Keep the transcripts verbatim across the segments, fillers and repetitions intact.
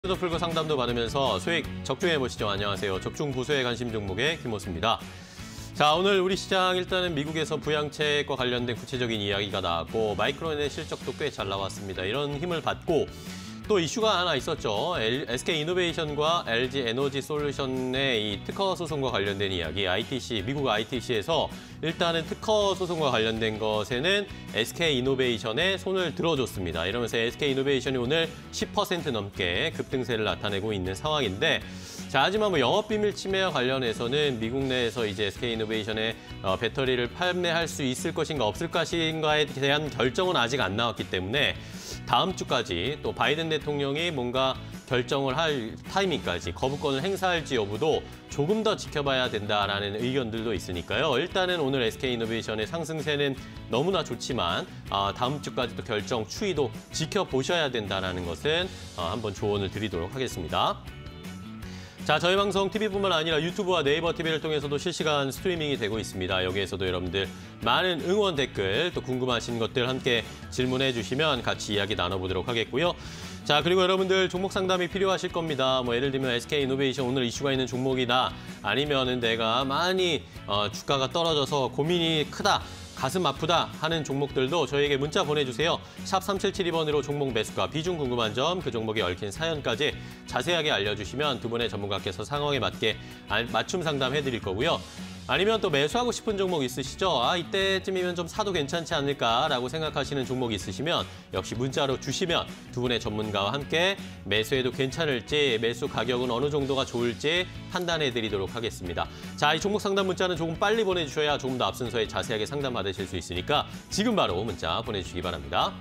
도 풀고 상담도 받으면서 수익 적중해 보시죠. 안녕하세요. 적중 고수에 관심 종목의 김호수입니다. 자, 오늘 우리 시장 일단은 미국에서 부양책과 관련된 구체적인 이야기가 나왔고 마이크론의 실적도 꽤 잘 나왔습니다. 이런 힘을 받고 또 이슈가 하나 있었죠. 에스케이이노베이션과 엘지에너지솔루션의 이 특허 소송과 관련된 이야기, 아이티씨, 미국 아이티씨에서 일단은 특허 소송과 관련된 것에는 에스케이이노베이션에 손을 들어줬습니다. 이러면서 에스케이이노베이션이 오늘 십 퍼센트 넘게 급등세를 나타내고 있는 상황인데, 자, 하지만 뭐 영업비밀 침해와 관련해서는 미국 내에서 이제 에스케이이노베이션의 어, 배터리를 판매할 수 있을 것인가 없을 것인가에 대한 결정은 아직 안 나왔기 때문에 다음 주까지 또 바이든 대통령이 뭔가 결정을 할 타이밍까지 거부권을 행사할지 여부도 조금 더 지켜봐야 된다라는 의견들도 있으니까요. 일단은 오늘 에스케이이노베이션의 상승세는 너무나 좋지만 다음 주까지 또 결정 추이도 지켜보셔야 된다는 것은 한번 조언을 드리도록 하겠습니다. 자, 저희 방송 티비뿐만 아니라 유튜브와 네이버 티비를 통해서도 실시간 스트리밍이 되고 있습니다. 여기에서도 여러분들 많은 응원 댓글, 또 궁금하신 것들 함께 질문해 주시면 같이 이야기 나눠보도록 하겠고요. 자, 그리고 여러분들 종목 상담이 필요하실 겁니다. 뭐 예를 들면 에스케이이노베이션 오늘 이슈가 있는 종목이다, 아니면은 내가 많이 어, 주가가 떨어져서 고민이 크다, 가슴 아프다 하는 종목들도 저희에게 문자 보내주세요. 샵 삼칠칠이 번으로 종목 매수가, 비중 궁금한 점, 그 종목에 얽힌 사연까지 자세하게 알려주시면 두 분의 전문가께서 상황에 맞게 맞춤 상담해드릴 거고요. 아니면 또 매수하고 싶은 종목 있으시죠? 아, 이때쯤이면 좀 사도 괜찮지 않을까라고 생각하시는 종목이 있으시면 역시 문자로 주시면 두 분의 전문가와 함께 매수해도 괜찮을지, 매수 가격은 어느 정도가 좋을지 판단해드리도록 하겠습니다. 자, 이 종목 상담 문자는 조금 빨리 보내주셔야 조금 더 앞순서에 자세하게 상담 받으실 수 있으니까 지금 바로 문자 보내주시기 바랍니다.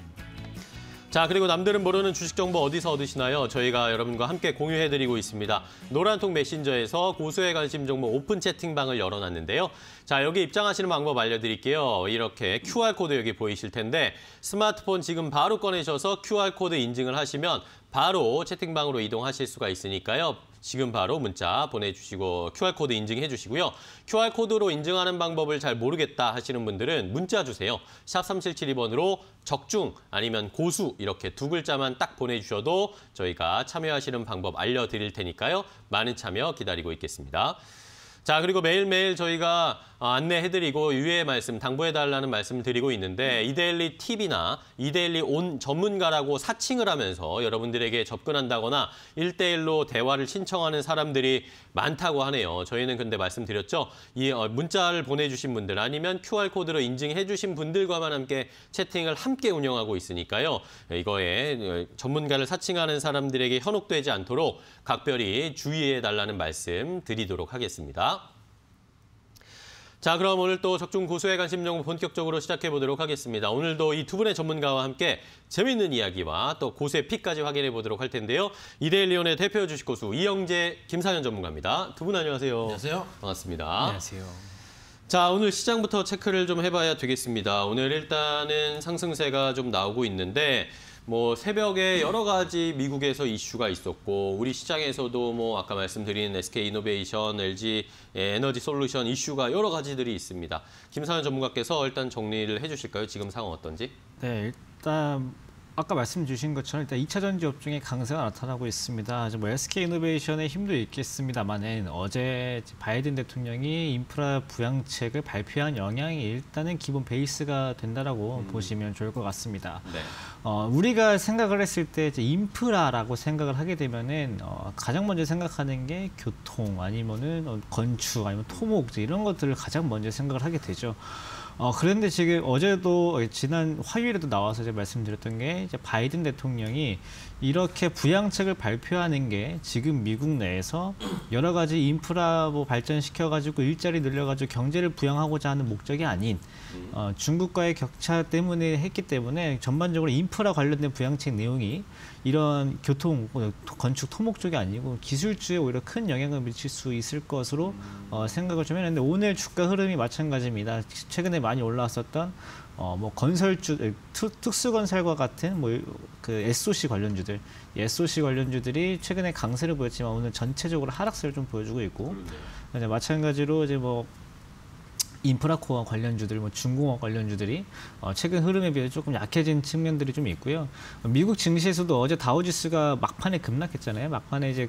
자, 그리고 남들은 모르는 주식 정보 어디서 얻으시나요? 저희가 여러분과 함께 공유해드리고 있습니다. 노란통 메신저에서 고수의 관심 종목 오픈 채팅방을 열어놨는데요. 자, 여기 입장하시는 방법 알려드릴게요. 이렇게 큐알코드 여기 보이실 텐데 스마트폰 지금 바로 꺼내셔서 큐알코드 인증을 하시면 바로 채팅방으로 이동하실 수가 있으니까요. 지금 바로 문자 보내주시고 큐알코드 인증해 주시고요. 큐알코드로 인증하는 방법을 잘 모르겠다 하시는 분들은 문자 주세요. 샵 삼칠칠이 번으로 적중 아니면 고수 이렇게 두 글자만 딱 보내주셔도 저희가 참여하시는 방법 알려드릴 테니까요. 많은 참여 기다리고 있겠습니다. 자, 그리고 매일매일 저희가 안내해드리고 유의의 말씀, 당부해달라는 말씀을 드리고 있는데 이데일리 티비나 이데일리 온 전문가라고 사칭을 하면서 여러분들에게 접근한다거나 일 대일로 대화를 신청하는 사람들이 많다고 하네요. 저희는 근데 말씀드렸죠. 이 문자를 보내주신 분들 아니면 큐알코드로 인증해 주신 분들과만 함께 채팅을 함께 운영하고 있으니까요. 이거에 전문가를 사칭하는 사람들에게 현혹되지 않도록 각별히 주의해달라는 말씀 드리도록 하겠습니다. 자, 그럼 오늘 또 적중 고수의 관심 종목 본격적으로 시작해 보도록 하겠습니다. 오늘도 이 두 분의 전문가와 함께 재미있는 이야기와 또 고수의 픽까지 확인해 보도록 할 텐데요. 이데일리온의 대표 주식 고수 이영재, 김상현 전문가입니다. 두 분 안녕하세요. 안녕하세요. 반갑습니다. 안녕하세요. 자, 오늘 시장부터 체크를 좀 해봐야 되겠습니다. 오늘 일단은 상승세가 좀 나오고 있는데 뭐 새벽에 여러 가지 미국에서 이슈가 있었고 우리 시장에서도 뭐 아까 말씀드린 에스케이이노베이션, 엘지에너지솔루션 이슈가 여러 가지들이 있습니다. 김상현 전문가께서 일단 정리를 해주실까요? 지금 상황 어떤지? 네, 일단 아까 말씀 주신 것처럼 일단 이 차 전지 업종의 강세가 나타나고 있습니다. 뭐 에스케이이노베이션의 힘도 있겠습니다만은 어제 바이든 대통령이 인프라 부양책을 발표한 영향이 일단은 기본 베이스가 된다라고 음. 보시면 좋을 것 같습니다. 네. 어, 우리가 생각을 했을 때 이제 인프라라고 생각을 하게 되면은 어, 가장 먼저 생각하는 게 교통 아니면은 건축 아니면 토목 이런 것들을 가장 먼저 생각을 하게 되죠. 어, 그런데 지금 어제도 지난 화요일에도 나와서 이제 말씀드렸던 게 이제 바이든 대통령이 이렇게 부양책을 발표하는 게 지금 미국 내에서 여러 가지 인프라 뭐 발전시켜가지고 일자리 늘려가지고 경제를 부양하고자 하는 목적이 아닌 어, 중국과의 격차 때문에 했기 때문에 전반적으로 인프라 관련된 부양책 내용이 이런 교통, 건축, 토목 쪽이 아니고 기술주에 오히려 큰 영향을 미칠 수 있을 것으로 어, 생각을 좀 했는데 오늘 주가 흐름이 마찬가지입니다. 최근에 많이 올라왔었던 어, 뭐 건설주, 특, 특수건설과 같은 뭐 그 에스오씨 관련주들, 에스오씨 관련주들이 최근에 강세를 보였지만 오늘 전체적으로 하락세를 좀 보여주고 있고, 이제 마찬가지로 이제 뭐 인프라코어 관련주들, 뭐 중공업 관련주들이 어, 최근 흐름에 비해 조금 약해진 측면들이 좀 있고요. 미국 증시에서도 어제 다우지수가 막판에 급락했잖아요. 막판에 이제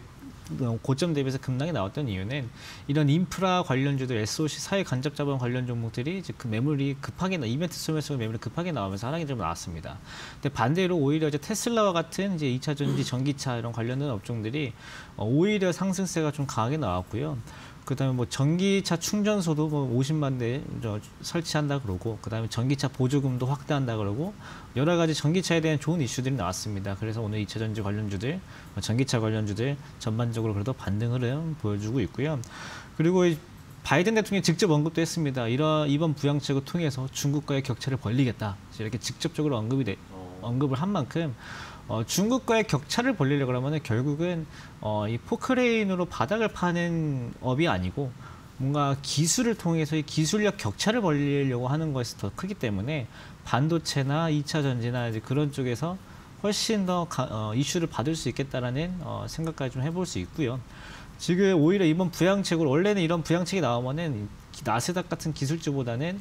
고점 대비해서 급락이 나왔던 이유는 이런 인프라 관련주들, 에스오씨 사회 간접 자본 관련 종목들이 이제 그 매물이 급하게 나, 이벤트 소매수 매물이 급하게 나오면서 하락이 좀 나왔습니다. 근데 반대로 오히려 이제 테슬라와 같은 이제 이차 전지, 전기차 이런 관련된 업종들이 어, 오히려 상승세가 좀 강하게 나왔고요. 그다음에 뭐 전기차 충전소도 뭐 오십만 대 설치한다 그러고, 그다음에 전기차 보조금도 확대한다 그러고, 여러 가지 전기차에 대한 좋은 이슈들이 나왔습니다. 그래서 오늘 이차 전지 관련주들, 전기차 관련주들 전반적으로 그래도 반등 흐름 보여주고 있고요. 그리고 바이든 대통령이 직접 언급도 했습니다. 이런 이번 부양책을 통해서 중국과의 격차를 벌리겠다. 이렇게 직접적으로 언급이 돼, 언급을 한 만큼. 어, 중국과의 격차를 벌리려고 하면 결국은 어, 이 포크레인으로 바닥을 파는 업이 아니고 뭔가 기술을 통해서 이 기술력 격차를 벌리려고 하는 것이 더 크기 때문에 반도체나 이차 전지나 이제 그런 쪽에서 훨씬 더 가, 어, 이슈를 받을 수 있겠다라는 어, 생각까지 좀 해볼 수 있고요. 지금 오히려 이번 부양책으로, 원래는 이런 부양책이 나오면은 나스닥 같은 기술주보다는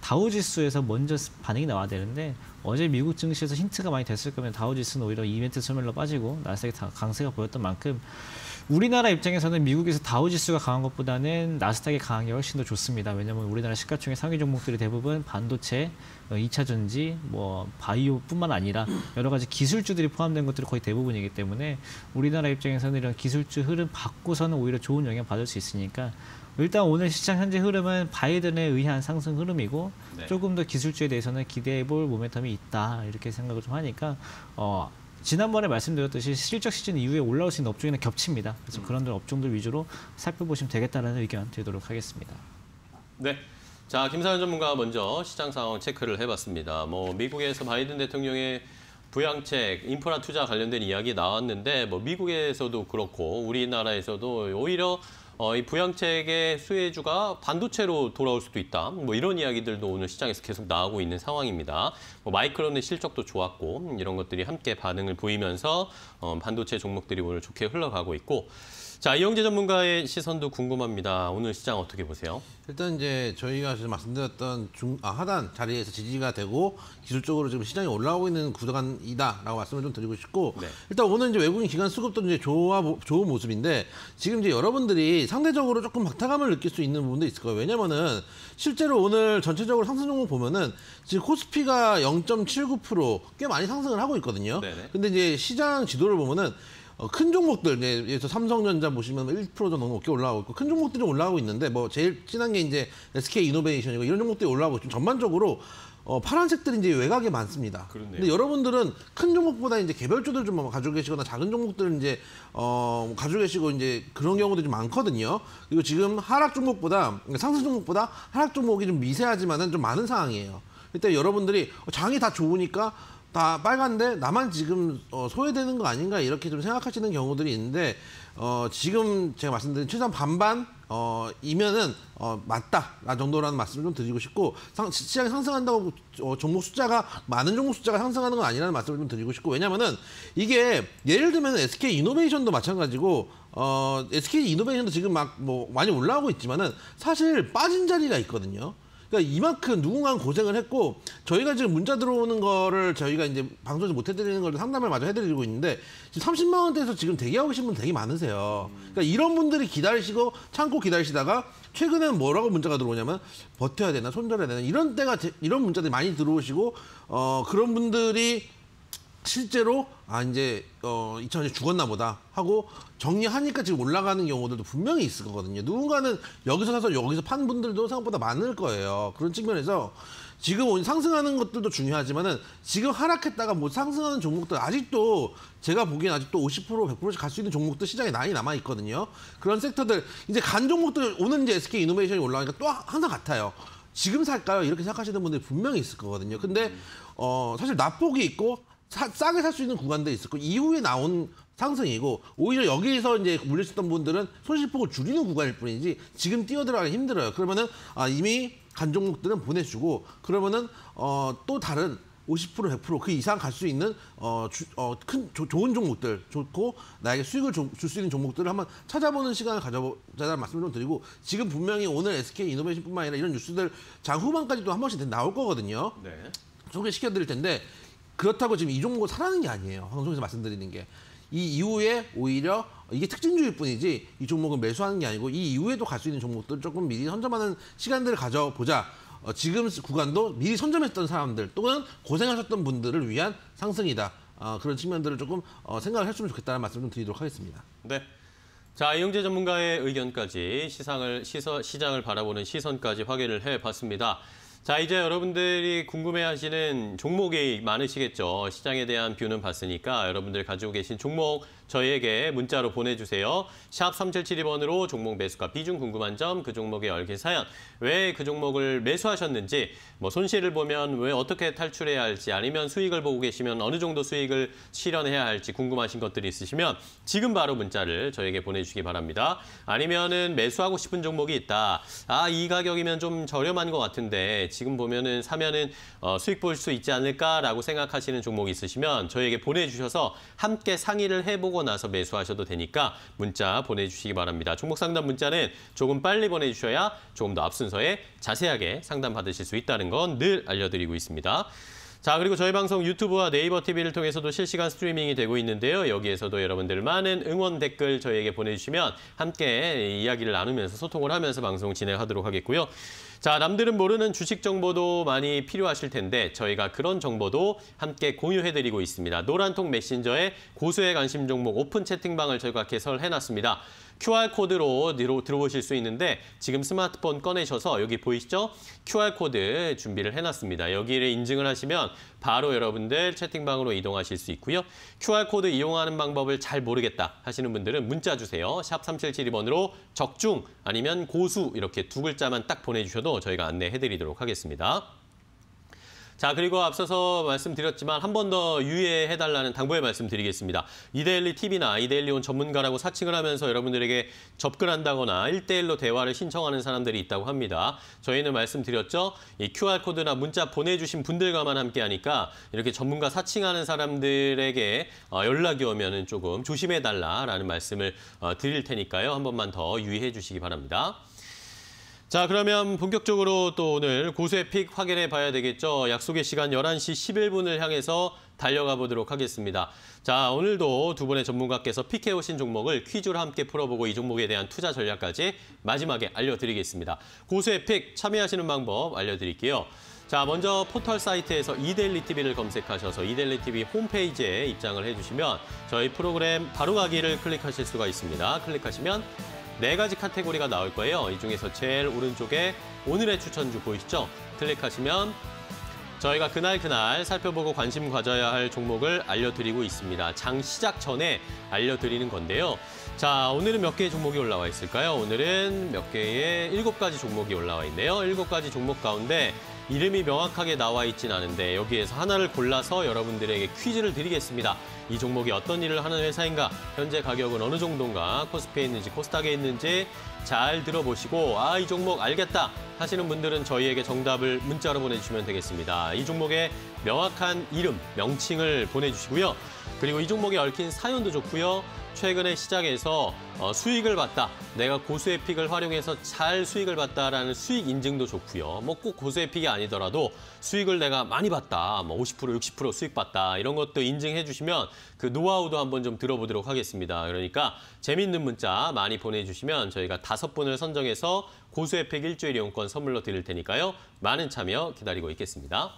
다우지수에서 먼저 반응이 나와야 되는데, 어제 미국 증시에서 힌트가 많이 됐을 거면 다우지수는 오히려 이벤트 소멸로 빠지고 나스닥이 강세가 보였던 만큼 우리나라 입장에서는 미국에서 다우지수가 강한 것보다는 나스닥이 강한 게 훨씬 더 좋습니다. 왜냐하면 우리나라 시가총액 상위 종목들이 대부분 반도체, 이차 전지, 뭐 바이오뿐만 아니라 여러 가지 기술주들이 포함된 것들이 거의 대부분이기 때문에 우리나라 입장에서는 이런 기술주 흐름 받고서는 오히려 좋은 영향 받을 수 있으니까, 일단 오늘 시장 현재 흐름은 바이든에 의한 상승 흐름이고, 네. 조금 더 기술주에 대해서는 기대해볼 모멘텀이 있다 이렇게 생각을 좀 하니까 어, 지난번에 말씀드렸듯이 실적 시즌 이후에 올라올 수 있는 업종에는 겹칩니다. 그래서 음. 그런 업종들 위주로 살펴보시면 되겠다는 의견 드리도록 하겠습니다. 네. 자, 김사연 전문가 먼저 시장 상황 체크를 해봤습니다. 뭐 미국에서 바이든 대통령의 부양책, 인프라 투자 관련된 이야기 나왔는데, 뭐 미국에서도 그렇고 우리나라에서도 오히려 어, 이 부양책의 수혜주가 반도체로 돌아올 수도 있다. 뭐 이런 이야기들도 오늘 시장에서 계속 나오고 있는 상황입니다. 뭐 마이크론의 실적도 좋았고 이런 것들이 함께 반응을 보이면서 어, 반도체 종목들이 오늘 좋게 흘러가고 있고. 자, 이영재 전문가의 시선도 궁금합니다. 오늘 시장 어떻게 보세요? 일단 이제 저희가 지금 말씀드렸던 중, 아, 하단 자리에서 지지가 되고 기술적으로 지금 시장이 올라오고 있는 구간이다라고 말씀을 좀 드리고 싶고, 네. 일단 오늘 이제 외국인 기관 수급도 이제 좋아 좋은 모습인데, 지금 이제 여러분들이 상대적으로 조금 박탈감을 느낄 수 있는 부분도 있을 거예요. 왜냐면은 실제로 오늘 전체적으로 상승 종목 보면은 지금 코스피가 영 점 칠구 퍼센트 꽤 많이 상승을 하고 있거든요. 네네. 근데 이제 시장 지도를 보면은 어, 큰 종목들, 예를 들어서 삼성전자 보시면 일 퍼센트 정도 높게 올라가고 있고, 큰 종목들이 올라가고 있는데, 뭐 제일 진한 게 이제 에스케이이노베이션이고 이런 종목들이 올라가고 있고, 전반적으로 어, 파란색들이 이제 외곽에 많습니다. 그렇네요. 근데 여러분들은 큰 종목보다 이제 개별주들 좀 가지고 계시거나 작은 종목들은 이제 어, 가지고 계시고 이제 그런 경우도 좀 많거든요. 그리고 지금 하락 종목보다, 상승 종목보다 하락 종목이 좀 미세하지만은 좀 많은 상황이에요. 일단 여러분들이 장이 다 좋으니까 다 빨간데 나만 지금 어, 소외되는 거 아닌가 이렇게 좀 생각하시는 경우들이 있는데, 어, 지금 제가 말씀드린 최소한 반반 어, 이면은 어, 맞다 라는 정도라는 말씀을 좀 드리고 싶고, 상, 시장이 상승한다고 어, 종목 숫자가 많은 종목 숫자가 상승하는 건 아니라는 말씀을 좀 드리고 싶고, 왜냐면은 이게 예를 들면 에스케이이노베이션도 마찬가지고, 어, 에스케이이노베이션도 지금 막 뭐 많이 올라오고 있지만은 사실 빠진 자리가 있거든요. 그러니까 이만큼 누군가는 고생을 했고, 저희가 지금 문자 들어오는 거를 저희가 이제 방송에서 못 해드리는 걸 상담을 마저 해드리고 있는데, 지금 삼십만 원대에서 지금 대기하고 계신 분 되게 많으세요. 그러니까 이런 분들이 기다리시고 참고 기다리시다가 최근에는 뭐라고 문자가 들어오냐면 버텨야 되나 손절해야 되나 이런 때가 이런 문자들이 많이 들어오시고, 어 그런 분들이 실제로 아 이제 어 이천 원이 죽었나 보다 하고 정리하니까 지금 올라가는 경우들도 분명히 있을 거거든요. 누군가는 여기서 사서 여기서 판 분들도 생각보다 많을 거예요. 그런 측면에서 지금 상승하는 것들도 중요하지만은 지금 하락했다가 뭐 상승하는 종목들 아직도 제가 보기엔 아직도 오십 퍼센트, 백 퍼센트씩 갈 수 있는 종목들 시장에 많이 남아 있거든요. 그런 섹터들 이제 간 종목들 오늘 이제 에스케이이노베이션이 올라가니까 또 항상 같아요. 지금 살까요? 이렇게 생각하시는 분들이 분명히 있을 거거든요. 근데 어 사실 낙폭이 있고 사, 싸게 살 수 있는 구간도 있었고, 이후에 나온 상승이고, 오히려 여기에서 이제 물리셨던 분들은 손실폭을 줄이는 구간일 뿐이지 지금 뛰어들어가기 힘들어요. 그러면은 아, 이미 간 종목들은 보내주고, 그러면은 어, 또 다른 오십 퍼센트, 백 퍼센트 그 이상 갈 수 있는 어, 주, 어, 큰 조, 좋은 종목들 좋고 나에게 수익을 줄 수 있는 종목들을 한번 찾아보는 시간을 가져보자는 말씀을 좀 드리고 지금 분명히 오늘 에스케이이노베이션뿐만 아니라 이런 뉴스들 장 후반까지도 한 번씩 나올 거거든요. 네. 소개시켜드릴 텐데 그렇다고 지금 이 종목을 사라는 게 아니에요. 방송에서 말씀드리는 게. 이 이후에 오히려 이게 특징주일 뿐이지 이 종목은 매수하는 게 아니고 이 이후에도 갈 수 있는 종목들을 조금 미리 선점하는 시간들을 가져보자. 어, 지금 구간도 미리 선점했던 사람들 또는 고생하셨던 분들을 위한 상승이다. 어, 그런 측면들을 조금 어, 생각을 했으면 좋겠다는 말씀을 좀 드리도록 하겠습니다. 네. 자, 이영재 전문가의 의견까지 시상을, 시서, 시장을 바라보는 시선까지 확인을 해봤습니다. 자, 이제 여러분들이 궁금해하시는 종목이 많으시겠죠. 시장에 대한 뷰는 봤으니까 여러분들 가지고 계신 종목 저희에게 문자로 보내주세요. 샵 삼칠칠이 번으로 종목 매수가 비중 궁금한 점, 그 종목에 얽힌 사연, 왜 그 종목을 매수하셨는지, 뭐 손실을 보면 왜 어떻게 탈출해야 할지, 아니면 수익을 보고 계시면 어느 정도 수익을 실현해야 할지 궁금하신 것들이 있으시면 지금 바로 문자를 저에게 보내주시기 바랍니다. 아니면은 매수하고 싶은 종목이 있다. 아, 이 가격이면 좀 저렴한 것 같은데 지금 보면은 사면은 어, 수익 볼 수 있지 않을까라고 생각하시는 종목이 있으시면 저에게 보내주셔서 함께 상의를 해보고 나서 매수하셔도 되니까 문자 보내주시기 바랍니다. 종목 상담 문자는 조금 빨리 보내주셔야 조금 더 앞순서에 자세하게 상담 받으실 수 있다는 건 늘 알려드리고 있습니다. 자, 그리고 저희 방송 유튜브와 네이버 티비를 통해서도 실시간 스트리밍이 되고 있는데요. 여기에서도 여러분들 많은 응원 댓글 저희에게 보내주시면 함께 이야기를 나누면서 소통을 하면서 방송 진행하도록 하겠고요. 자, 남들은 모르는 주식 정보도 많이 필요하실 텐데 저희가 그런 정보도 함께 공유해드리고 있습니다. 노란통 메신저에 고수의 관심 종목 오픈 채팅방을 저희가 개설해놨습니다. 큐알코드로 들어오실 수 있는데 지금 스마트폰 꺼내셔서 여기 보이시죠? 큐알코드 준비를 해놨습니다. 여기를 인증을 하시면 바로 여러분들 채팅방으로 이동하실 수 있고요. 큐알코드 이용하는 방법을 잘 모르겠다 하시는 분들은 문자 주세요. 샵 삼칠칠이 번으로 적중 아니면 고수 이렇게 두 글자만 딱 보내주셔도 저희가 안내해드리도록 하겠습니다. 자, 그리고 앞서서 말씀드렸지만 한 번 더 유의해달라는 당부의 말씀 드리겠습니다. 이데일리 티비나 이데일리 온 전문가라고 사칭을 하면서 여러분들에게 접근한다거나 일 대일로 대화를 신청하는 사람들이 있다고 합니다. 저희는 말씀드렸죠. 이 큐알코드나 문자 보내주신 분들과만 함께하니까 이렇게 전문가 사칭하는 사람들에게 연락이 오면 조금 조심해달라라는 말씀을 드릴 테니까요. 한 번만 더 유의해 주시기 바랍니다. 자, 그러면 본격적으로 또 오늘 고수의 픽 확인해 봐야 되겠죠. 약속의 시간 열한 시 십일 분을 향해서 달려가 보도록 하겠습니다. 자, 오늘도 두 분의 전문가께서 픽해 오신 종목을 퀴즈로 함께 풀어보고 이 종목에 대한 투자 전략까지 마지막에 알려드리겠습니다. 고수의 픽 참여하시는 방법 알려드릴게요. 자, 먼저 포털 사이트에서 이데일리 티비를 검색하셔서 이데일리 티비 홈페이지에 입장을 해주시면 저희 프로그램 바로 가기를 클릭하실 수가 있습니다. 클릭하시면 네 가지 카테고리가 나올 거예요. 이 중에서 제일 오른쪽에 오늘의 추천주 보이시죠? 클릭하시면 저희가 그날 그날 살펴보고 관심 가져야 할 종목을 알려드리고 있습니다. 장 시작 전에 알려드리는 건데요. 자, 오늘은 몇 개의 종목이 올라와 있을까요? 오늘은 몇 개의 일곱 가지 종목이 올라와 있네요. 일곱 가지 종목 가운데 이름이 명확하게 나와 있진 않은데 여기에서 하나를 골라서 여러분들에게 퀴즈를 드리겠습니다. 이 종목이 어떤 일을 하는 회사인가, 현재 가격은 어느 정도인가, 코스피에 있는지 코스닥에 있는지 잘 들어보시고 아, 이 종목 알겠다 하시는 분들은 저희에게 정답을 문자로 보내주시면 되겠습니다. 이 종목의 명확한 이름, 명칭을 보내주시고요. 그리고 이 종목에 얽힌 사연도 좋고요. 최근에 시장에서 어, 수익을 봤다. 내가 고수의 픽을 활용해서 잘 수익을 봤다라는 수익 인증도 좋고요. 뭐 꼭 고수의 픽이 아니더라도 수익을 내가 많이 봤다. 뭐 오십 퍼센트, 육십 퍼센트 수익 봤다. 이런 것도 인증해 주시면 그 노하우도 한번 좀 들어보도록 하겠습니다. 그러니까 재미있는 문자 많이 보내주시면 저희가 다섯 분을 선정해서 고수의 픽 일주일 이용권 선물로 드릴 테니까요. 많은 참여 기다리고 있겠습니다.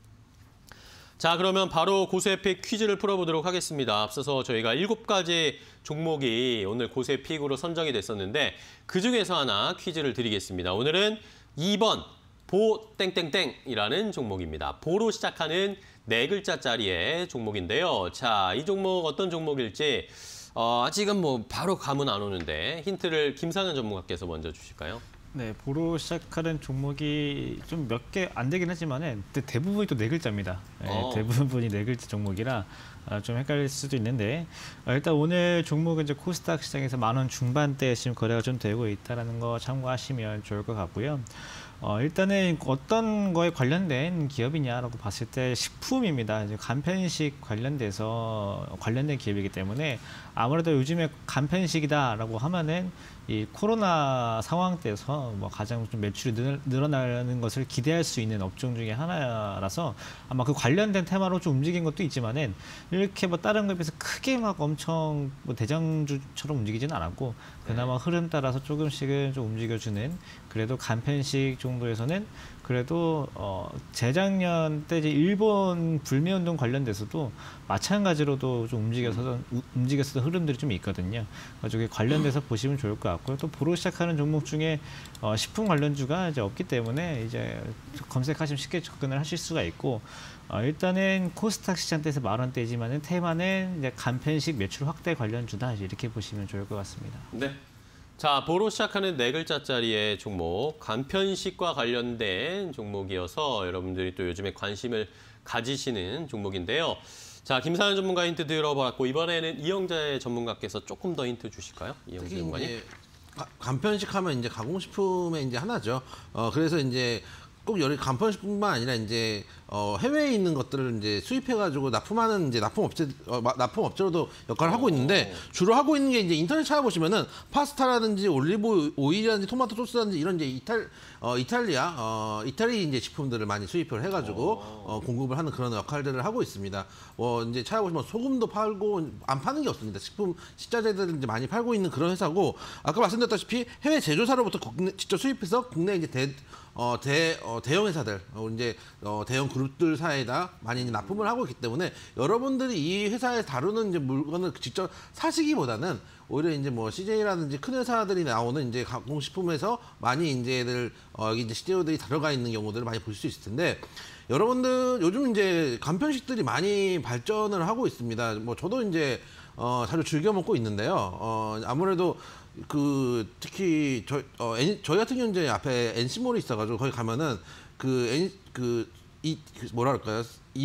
자, 그러면 바로 고수의 픽 퀴즈를 풀어보도록 하겠습니다. 앞서서 저희가 일곱 가지 종목이 오늘 고수의 픽으로 선정이 됐었는데 그중에서 하나 퀴즈를 드리겠습니다. 오늘은 이 번 보 땡땡땡이라는 종목입니다. 보로 시작하는 네 글자짜리의 종목인데요. 자, 이 종목 어떤 종목일지 어, 아직은 뭐 바로 감은 안 오는데 힌트를 김상현 전문가께서 먼저 주실까요? 네, 보로 시작하는 종목이 좀 몇 개 안 되긴 하지만은 대부분이 또 네 글자입니다. 네, 어. 대부분이 네 글자 종목이라 아, 좀 헷갈릴 수도 있는데 아, 일단 오늘 종목은 이제 코스닥 시장에서 만 원 중반대에 지금 거래가 좀 되고 있다는 거 참고하시면 좋을 것 같고요. 어, 일단은 어떤 거에 관련된 기업이냐라고 봤을 때 식품입니다. 이제 간편식 관련돼서 관련된 기업이기 때문에 아무래도 요즘에 간편식이다라고 하면은 이 코로나 상황 때서 뭐 가장 좀 매출이 늘, 늘어나는 것을 기대할 수 있는 업종 중에 하나라서 아마 그 관련된 테마로 좀 움직인 것도 있지만은 이렇게 뭐 다른 거에 비해서 크게 막 엄청 뭐 대장주처럼 움직이지는 않았고 그나마 흐름 따라서 조금씩은 좀 움직여주는 그래도 간편식 정도에서는 그래도 어 재작년 때 이제 일본 불매운동 관련돼서도 마찬가지로도 좀 움직여서 움직였었던 흐름들이 좀 있거든요. 가지고 관련돼서 보시면 좋을 것 같고요. 또 보러 시작하는 종목 중에 어 식품 관련주가 이제 없기 때문에 이제 검색하시면 쉽게 접근을 하실 수가 있고 어 일단은 코스닥 시장대에서 만 원대지만은 테마는 이제 간편식 매출 확대 관련주다 이렇게 보시면 좋을 것 같습니다. 네. 자, 보로 시작하는 네 글자짜리의 종목, 간편식과 관련된 종목이어서 여러분들이 또 요즘에 관심을 가지시는 종목인데요. 자, 김사연 전문가 힌트 들어봤고 이번에는 이영재 전문가께서 조금 더 힌트 주실까요? 이영재 전문가님. 간편식 하면 이제 가공식품의 이제 하나죠. 어, 그래서 이제 꼭 여기 간편식뿐만 아니라 이제 어, 해외에 있는 것들을 이제 수입해가지고 납품하는 이제 납품업체 어, 납품업체로도 역할을 하고 있는데 주로 하고 있는 게 이제 인터넷 찾아보시면은 파스타라든지 올리브 오일이라든지 토마토 소스라든지 이런 이제 이탈 어, 이탈리아 어, 이탈리 이제 식품들을 많이 수입을 해가지고 어, 공급을 하는 그런 역할들을 하고 있습니다. 어, 이제 찾아보시면 소금도 팔고 안 파는 게 없습니다. 식품 식자재들을 이제 많이 팔고 있는 그런 회사고 아까 말씀드렸다시피 해외 제조사로부터 국내, 직접 수입해서 국내 이제 대 어, 대, 어, 대형 회사들, 어, 이제, 어, 대형 그룹들 사이에다 많이 이제 납품을 하고 있기 때문에 여러분들이 이 회사에 다루는 이제 물건을 직접 사시기보다는 오히려 이제 뭐 씨제이라든지 큰 회사들이 나오는 이제 가공식품에서 많이 이제들, 어, 여기 이제 씨제오들이 들어가 있는 경우들을 많이 볼 수 있을 텐데 여러분들 요즘 이제 간편식들이 많이 발전을 하고 있습니다. 뭐 저도 이제, 어, 자주 즐겨 먹고 있는데요. 어, 아무래도 그 특히 저 어, 엔, 저희 같은 경우는 이제 앞에 엔씨몰이 있어가지고 거기 가면은 그 그 이 그 뭐라 그럴까요?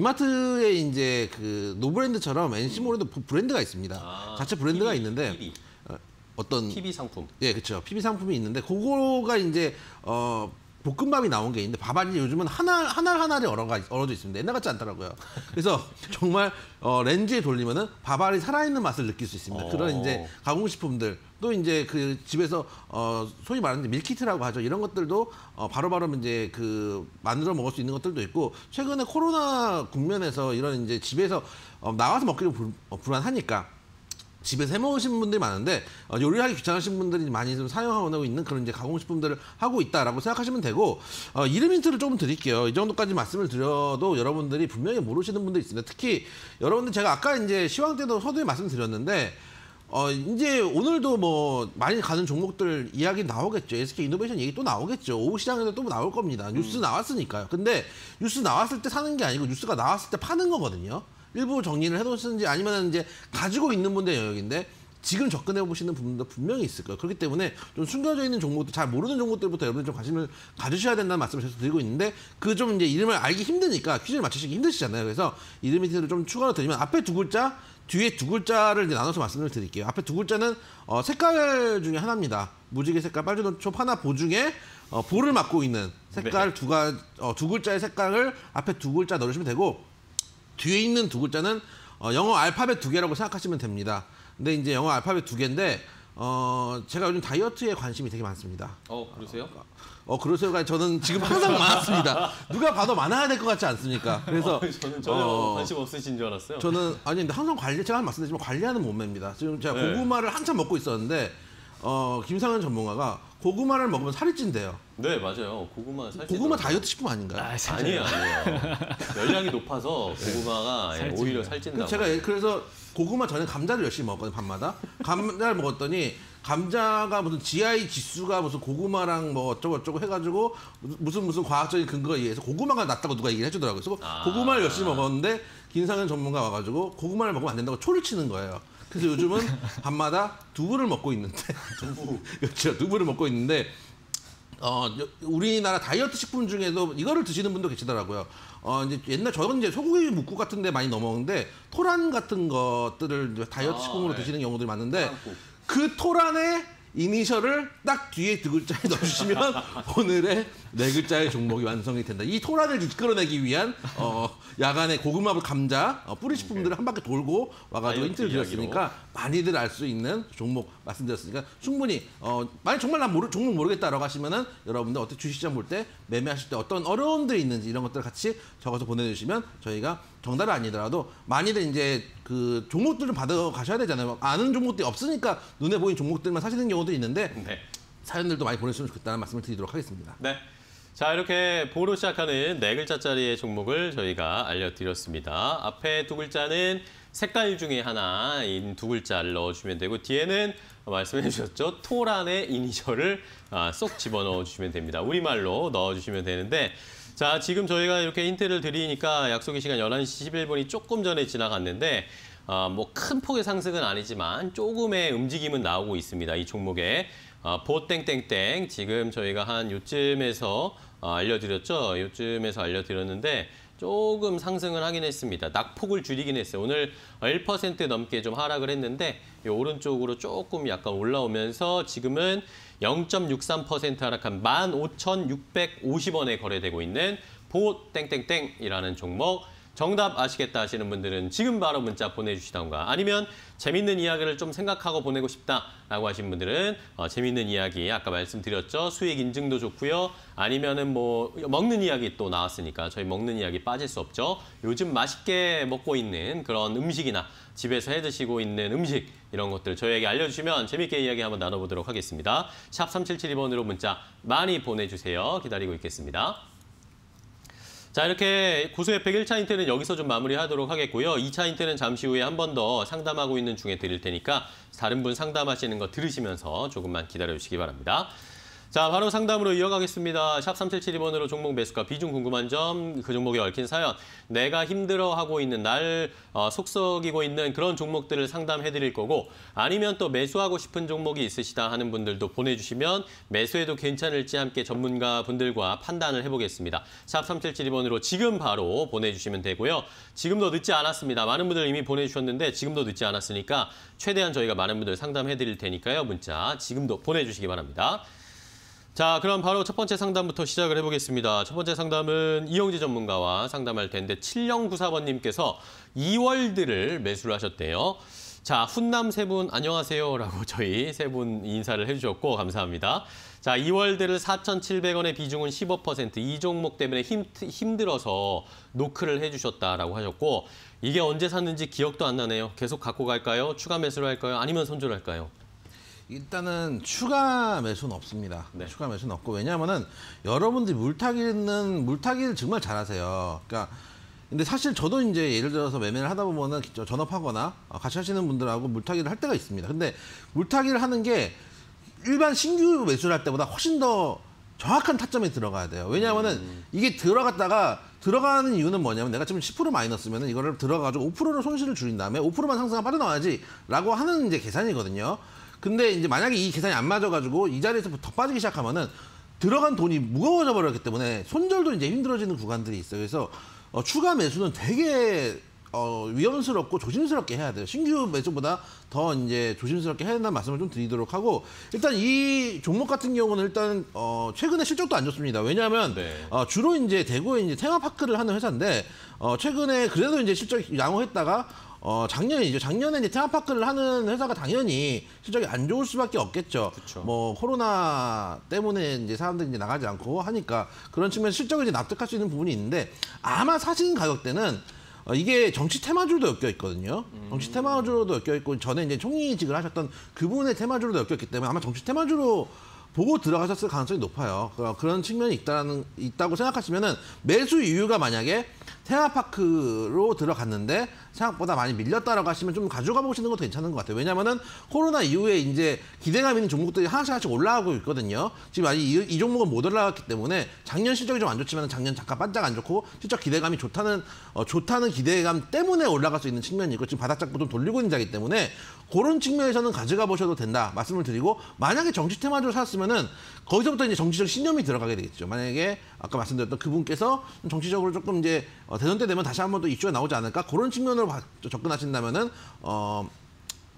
이마트에 이제 그 노브랜드처럼 엔씨몰에도 브랜드가 있습니다. 아, 자체 브랜드가 피비, 있는데 피비. 어, 어떤 피비 상품. 예, 그렇죠. 피비 상품이 있는데 그거가 이제 어. 볶음밥이 나온 게 있는데 밥알이 요즘은 하나 하나 하나를 얼어가 얼어져 있습니다. 옛날 같지 않더라고요. 그래서 정말 어, 렌즈에 돌리면은 밥알이 살아있는 맛을 느낄 수 있습니다. 오. 그런 이제 가공식품들 또 이제 그 집에서 어, 소위 말하는 밀키트라고 하죠. 이런 것들도 어, 바로바로 이제 그 만들어 먹을 수 있는 것들도 있고 최근에 코로나 국면에서 이런 이제 집에서 어, 나와서 먹기도 불, 어, 불안하니까. 집에서 해먹으신 분들이 많은데 어, 요리하기 귀찮으신 분들이 많이 좀 사용하고 있는 그런 이제 가공식품들을 하고 있다라고 생각하시면 되고 어, 이름 힌트를 조금 드릴게요. 이 정도까지 말씀을 드려도 여러분들이 분명히 모르시는 분들이 있습니다. 특히 여러분들 제가 아까 이제 시황 때도 서두에 말씀드렸는데 어, 이제 오늘도 뭐 많이 가는 종목들 이야기 나오겠죠. 에스케이이노베이션 얘기 또 나오겠죠. 오후 시장에도 또 나올 겁니다. 뉴스 음. 나왔으니까요. 근데 뉴스 나왔을 때 사는 게 아니고 뉴스가 나왔을 때 파는 거거든요. 일부 정리를 해놓으시는지 아니면 이제 가지고 있는 분들의 영역인데 지금 접근해 보시는 분도 분명히 있을 거예요. 그렇기 때문에 좀 숨겨져 있는 종목들, 잘 모르는 종목들부터 여러분들 좀 관심을 가지셔야 된다는 말씀을 계속 드리고 있는데 그 좀 이제 이름을 알기 힘드니까 퀴즈를 맞추시기 힘드시잖아요. 그래서 이름 힌트를 좀 추가로 드리면 앞에 두 글자, 뒤에 두 글자를 이제 나눠서 말씀을 드릴게요. 앞에 두 글자는 어, 색깔 중에 하나입니다. 무지개 색깔, 빨주노초 하나 보중에 어, 볼을 맡고 있는 색깔 네. 두, 가, 어, 두 글자의 색깔을 앞에 두 글자 넣으시면 되고 뒤에 있는 두 글자는 어, 영어 알파벳 두 개라고 생각하시면 됩니다. 근데 이제 영어 알파벳 두 개인데 어, 제가 요즘 다이어트에 관심이 되게 많습니다. 어, 그러세요? 어, 그러세요가 저는 지금 항상 많았습니다. 누가 봐도 많아야 될 것 같지 않습니까? 그래서 어, 저는 전혀 어, 관심 없으신 줄 알았어요. 저는 아니 근데 항상 관리 제가 말씀드리지만 관리하는 몸매입니다. 지금 제가 네. 고구마를 한참 먹고 있었는데 어, 김상현 전문가가 고구마를 먹으면 살이 찐대요. 네, 맞아요. 고구마 살찌 고구마 다이어트 식품 아닌가요? 아, 아니에요, 아니에요. 열량이 높아서 고구마가 예, 오히려 살찐다고. 제가 예- 그래서 고구마 전에 감자를 열심히 먹었거든요, 밤마다. 감자를 먹었더니 감자가 무슨 지아이 지수가 무슨 고구마랑 뭐 어쩌고 저쩌고 해가지고 무슨 무슨 과학적인 근거에 의해서 고구마가 낫다고 누가 얘기를 해주더라고요. 그래서 아. 고구마를 열심히 먹었는데 김상현 전문가 와가지고 고구마를 먹으면 안 된다고 초를 치는 거예요. 그래서 요즘은 밤마다 두부를 먹고 있는데 두부 그렇죠, 두부를 먹고 있는데 어 우리나라 다이어트 식품 중에도 이거를 드시는 분도 계시더라고요. 어 이제 옛날 저는 이제 소고기 묵국 같은데 많이 넣어먹는데 토란 같은 것들을 이제 다이어트 아, 식품으로 네. 드시는 경우들이 많은데 토란국. 그 토란에 이니셜을 딱 뒤에 두 글자에 넣어주시면 오늘의 네 글자의 종목이 완성이 된다. 이 토란을 이끌어내기 위한 어, 야간에 고구마불 감자 어, 뿌리식품들을 한 바퀴 돌고 와가지고 힌트를 드렸으니까 많이들 알 수 있는 종목 말씀드렸으니까 충분히 어, 만약 정말 난 모르, 종목 모르겠다라고 하시면은 여러분들 어떻게 주식시장 볼 때 매매하실 때 어떤 어려움들이 있는지 이런 것들을 같이 적어서 보내주시면 저희가 정답이 아니더라도 많이들 이제 그 종목들 좀 받아 가셔야 되잖아요. 아는 종목들이 없으니까 눈에 보이는 종목들만 사시는 경우도 있는데 네. 사연들도 많이 보내주시면 좋겠다는 말씀을 드리도록 하겠습니다. 네. 자, 이렇게 보로 시작하는 네 글자짜리의 종목을 저희가 알려드렸습니다. 앞에 두 글자는 색깔 중에 하나인 두 글자를 넣어주시면 되고 뒤에는 말씀해 주셨죠. 토란의 이니셜을 쏙 집어넣어 주시면 됩니다. 우리말로 넣어주시면 되는데 자, 지금 저희가 이렇게 힌트를 드리니까 약속의 시간 열한 시 십일 분이 조금 전에 지나갔는데 어, 뭐 큰 폭의 상승은 아니지만 조금의 움직임은 나오고 있습니다. 이 종목에 어, 보땡땡땡 지금 저희가 한 요쯤에서 어, 알려드렸죠. 요쯤에서 알려드렸는데 조금 상승을 하긴 했습니다. 낙폭을 줄이긴 했어요. 오늘 일 퍼센트 넘게 좀 하락을 했는데 이 오른쪽으로 조금 약간 올라오면서 지금은 영 점 육삼 퍼센트 하락한 만 오천육백오십 원에 거래되고 있는 보땡땡땡이라는 종목. 정답 아시겠다 하시는 분들은 지금 바로 문자 보내주시던가 아니면 재밌는 이야기를 좀 생각하고 보내고 싶다라고 하신 분들은 어, 재밌는 이야기 아까 말씀드렸죠. 수익 인증도 좋고요. 아니면은 뭐 먹는 이야기 또 나왔으니까 저희 먹는 이야기 빠질 수 없죠. 요즘 맛있게 먹고 있는 그런 음식이나 집에서 해 드시고 있는 음식 이런 것들 저희에게 알려주시면 재밌게 이야기 한번 나눠보도록 하겠습니다. 샵 삼칠칠이 번으로 문자 많이 보내주세요. 기다리고 있겠습니다. 자, 이렇게 고수의 백 일 차 힌트는 여기서 좀 마무리하도록 하겠고요. 이 차 힌트는 잠시 후에 한 번 더 상담하고 있는 중에 드릴 테니까 다른 분 상담하시는 거 들으시면서 조금만 기다려주시기 바랍니다. 자, 바로 상담으로 이어가겠습니다. 샵 삼칠칠이 번으로 종목 매수가 비중 궁금한 점, 그 종목에 얽힌 사연, 내가 힘들어하고 있는 날 어, 속썩이고 있는 그런 종목들을 상담해드릴 거고 아니면 또 매수하고 싶은 종목이 있으시다 하는 분들도 보내주시면 매수해도 괜찮을지 함께 전문가 분들과 판단을 해보겠습니다. 샵 삼칠칠이 번으로 지금 바로 보내주시면 되고요. 지금도 늦지 않았습니다. 많은 분들 이미 보내주셨는데 지금도 늦지 않았으니까 최대한 저희가 많은 분들 상담해드릴 테니까요. 문자 지금도 보내주시기 바랍니다. 자, 그럼 바로 첫 번째 상담부터 시작을 해보겠습니다. 첫 번째 상담은 이영지 전문가와 상담할 텐데 칠영구사 번님께서 이월드를 매수를 하셨대요. 자, 훈남 세 분 안녕하세요 라고 저희 세 분 인사를 해주셨고 감사합니다. 자, 이월드를 사천칠백 원의 비중은 십오 퍼센트 이 종목 때문에 힘, 힘들어서 노크를 해주셨다라고 하셨고 이게 언제 샀는지 기억도 안 나네요. 계속 갖고 갈까요? 추가 매수를 할까요? 아니면 손절할까요? 일단은 추가 매수는 없습니다. 네. 추가 매수는 없고 왜냐하면은 여러분들이 물타기는 물타기를 정말 잘하세요. 그러니까 근데 사실 저도 이제 예를 들어서 매매를 하다 보면은 전업하거나 같이 하시는 분들하고 물타기를 할 때가 있습니다. 근데 물타기를 하는 게 일반 신규 매수를 할 때보다 훨씬 더 정확한 타점에 들어가야 돼요. 왜냐하면은 음. 이게 들어갔다가 들어가는 이유는 뭐냐면 내가 지금 십 퍼센트 마이너스면은 이거를 들어가지고 오 퍼센트를 손실을 줄인 다음에 오 퍼센트만 상승하면 빠져나와야지라고 하는 이제 계산이거든요. 근데 이제 만약에 이 계산이 안 맞아가지고 이 자리에서 더 빠지기 시작하면은 들어간 돈이 무거워져 버렸기 때문에 손절도 이제 힘들어지는 구간들이 있어요. 그래서 어, 추가 매수는 되게 어, 위험스럽고 조심스럽게 해야 돼요. 신규 매수보다 더 이제 조심스럽게 해야 된다는 말씀을 좀 드리도록 하고 일단 이 종목 같은 경우는 일단 어, 최근에 실적도 안 좋습니다. 왜냐하면 네. 어, 주로 이제 대구에 이제 테마파크를 하는 회사인데 어, 최근에 그래도 이제 실적 양호했다가 어, 작년이죠. 작년에 이제 테마파크를 하는 회사가 당연히 실적이 안 좋을 수밖에 없겠죠. 그쵸. 뭐, 코로나 때문에 이제 사람들이 이제 나가지 않고 하니까 그런 측면에서 실적을 이제 납득할 수 있는 부분이 있는데 아마 사신 가격대는 어, 이게 정치 테마주로도 엮여 있거든요. 음. 정치 테마주로도 엮여 있고 전에 이제 총리직을 하셨던 그분의 테마주로도 엮여 있기 때문에 아마 정치 테마주로 보고 들어가셨을 가능성이 높아요. 그런 측면이 있다는, 있다고 생각하시면은 매수 이유가 만약에 테마파크로 들어갔는데 생각보다 많이 밀렸다라고 하시면 좀 가져가 보시는 것도 괜찮은 것 같아요. 왜냐면은 코로나 이후에 이제 기대감 있는 종목들이 하나씩 하나씩 올라가고 있거든요. 지금 아직 이, 이 종목은 못 올라갔기 때문에 작년 실적이 좀 안 좋지만 작년 잠깐 반짝 안 좋고 실적 기대감이 좋다는 어, 좋다는 기대감 때문에 올라갈 수 있는 측면이 있고 지금 바닥 잡고 좀 돌리고 있는 자기 때문에 그런 측면에서는 가져가 보셔도 된다 말씀을 드리고 만약에 정치 테마주를 샀으면은 거기서부터 이제 정치적 신념이 들어가게 되겠죠. 만약에 아까 말씀드렸던 그분께서 정치적으로 조금 이제 어, 대선 때 되면 다시 한번 또 이슈가 나오지 않을까 그런 측면으로 접근하신다면은 어.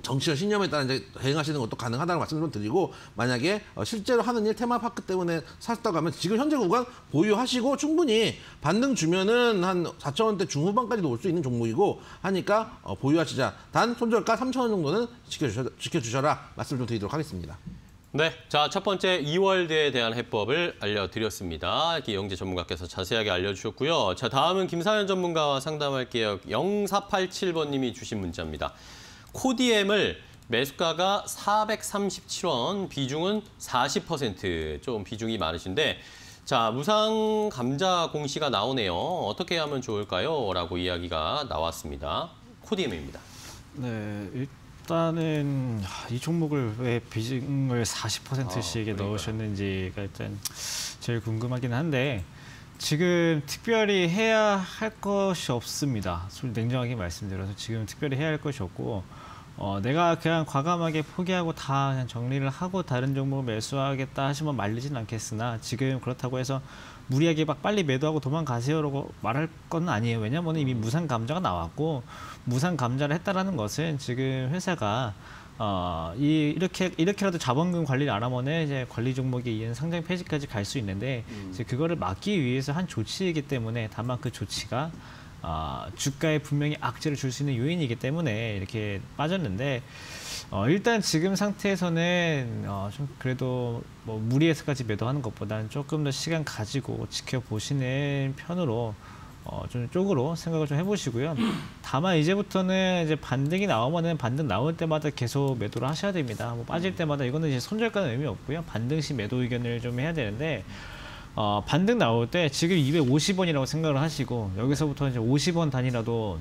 정치적 신념에 따라 이제 대응하시는 것도 가능하다는 말씀을 좀 드리고, 만약에 어, 실제로 하는 일 테마파크 때문에 사셨다고 하면 지금 현재 구간 보유하시고 충분히 반등 주면은 한 사천 원대 중후반까지도 올 수 있는 종목이고 하니까 어, 보유하시자. 단 손절가 삼천 원 정도는 지켜주셔, 지켜주셔라 말씀을 좀 드리도록 하겠습니다. 네, 자, 첫 번째 이월드에 대한 해법을 알려드렸습니다. 이영재 전문가께서 자세하게 알려주셨고요. 자, 다음은 김사현 전문가와 상담할게요. 영사팔칠 번님이 주신 문자입니다. 코디엠을 매수가가 사백삼십칠 원, 비중은 사십 퍼센트, 좀 비중이 많으신데, 자, 무상 감자 공시가 나오네요. 어떻게 하면 좋을까요? 라고 이야기가 나왔습니다. 코디엠입니다. 네, 일단은 이 종목을 왜 비중을 사십 퍼센트씩에 아, 넣으셨는지가 일단 제일 궁금하긴 한데, 지금 특별히 해야 할 것이 없습니다. 솔직히 냉정하게 말씀드려서 지금 특별히 해야 할 것이 없고, 어, 내가 그냥 과감하게 포기하고 다 그냥 정리를 하고 다른 종목을 매수하겠다 하시면 말리진 않겠으나, 지금 그렇다고 해서 무리하게 막 빨리 매도하고 도망가세요라고 말할 건 아니에요. 왜냐하면 이미 무상 감자가 나왔고, 무상 감자를 했다라는 것은 지금 회사가 어, 이, 이렇게, 이렇게라도 자본금 관리를 안 하면은 이제 관리 종목에 의한 상장 폐지까지 갈 수 있는데, 음. 이제 그거를 막기 위해서 한 조치이기 때문에, 다만 그 조치가 어, 주가에 분명히 악재를 줄 수 있는 요인이기 때문에 이렇게 빠졌는데, 어, 일단 지금 상태에서는 어, 좀 그래도 뭐 무리해서까지 매도하는 것보다는 조금 더 시간 가지고 지켜보시는 편으로 어, 좀 쪽으로 생각을 좀 해보시고요. 다만 이제부터는 이제 반등이 나오면은 반등 나올 때마다 계속 매도를 하셔야 됩니다. 뭐 빠질 때마다 이거는 이제 손절가는 의미 없고요. 반등 시 매도 의견을 좀 해야 되는데, 어, 반등 나올 때 지금 이백오십 원이라고 생각을 하시고, 여기서부터 이제 오십 원 단위라도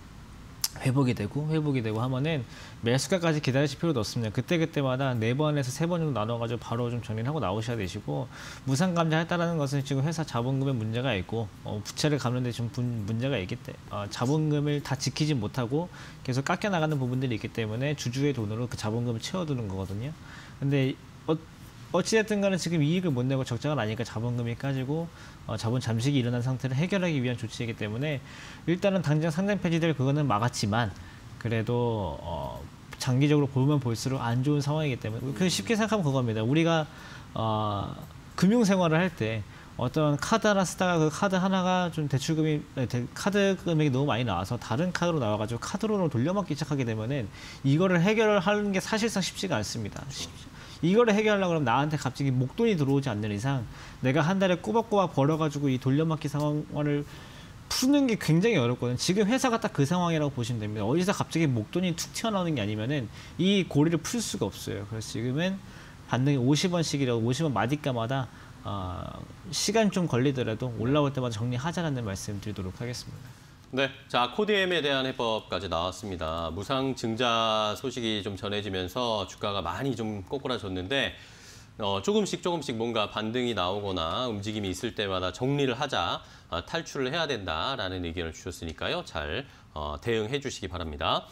회복이 되고 회복이 되고 하면은 매수가까지 기다리실 필요도 없습니다. 그때그때마다 네 번에서 세 번 정도 나눠가지고 바로 좀 정리를 하고 나오셔야 되시고, 무상 감자했다라는 것은 지금 회사 자본금에 문제가 있고, 어, 부채를 갚는 데 좀 문제가 있기 때문에 어, 자본금을 다 지키지 못하고 계속 깎여 나가는 부분들이 있기 때문에 주주의 돈으로 그 자본금을 채워두는 거거든요. 근데 어, 어찌됐든 간에 지금 이익을 못 내고 적자가 나니까 자본금이 까지고 어, 자본 잠식이 일어난 상태를 해결하기 위한 조치이기 때문에, 일단은 당장 상장 폐지될 그거는 막았지만 그래도 어, 장기적으로 보면 볼수록 안 좋은 상황이기 때문에, 그 쉽게 생각하면 그겁니다. 우리가 어, 금융생활을 할 때 어떤 카드 하나 쓰다가 그 카드 하나가 좀 대출금이 카드 금액이 너무 많이 나와서 다른 카드로 나와가지고 카드론을 돌려막기 시작하게 되면은 이거를 해결을 하는 게 사실상 쉽지가 않습니다. 이거를 해결하려고 그러면 나한테 갑자기 목돈이 들어오지 않는 이상 내가 한 달에 꼬박꼬박 벌어가지고 이 돌려막기 상황을 푸는 게 굉장히 어렵거든요. 지금 회사가 딱 그 상황이라고 보시면 됩니다. 어디서 갑자기 목돈이 툭 튀어나오는 게 아니면은 이 고리를 풀 수가 없어요. 그래서 지금은 반등이 오십 원씩이라고 오십 원 마디가마다 어, 시간 좀 걸리더라도 올라올 때마다 정리하자라는 말씀 드리도록 하겠습니다. 네, 자, 코디엠에 대한 해법까지 나왔습니다. 무상 증자 소식이 좀 전해지면서 주가가 많이 좀 꼬꾸라졌는데, 어, 조금씩 조금씩 뭔가 반등이 나오거나 움직임이 있을 때마다 정리를 하자, 어, 탈출을 해야 된다라는 의견을 주셨으니까요. 잘 어, 대응해 주시기 바랍니다.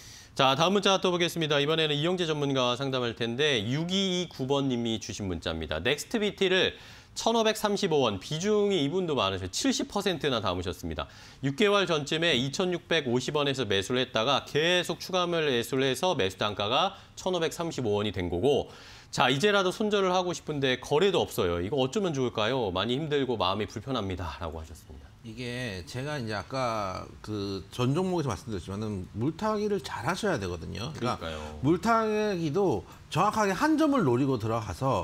자, 다음 문자 또 보겠습니다. 이번에는 이영재 전문가와 상담할 텐데, 육이이구 번님이 주신 문자입니다. 넥스트비티를 천오백삼십오 원, 비중이 이분도 많으셔요. 칠십 퍼센트나 담으셨습니다. 육 개월 전쯤에 이천육백오십 원에서 매수를 했다가 계속 추가 매수를 해서 매수 단가가 천오백삼십오 원이 된 거고, 자, 이제라도 손절을 하고 싶은데 거래도 없어요. 이거 어쩌면 좋을까요? 많이 힘들고 마음이 불편합니다. 라고 하셨습니다. 이게 제가 이제 아까 그 전 종목에서 말씀드렸지만은 물타기를 잘 하셔야 되거든요. 그러니까 그러니까요. 물타기도 정확하게 한 점을 노리고 들어가서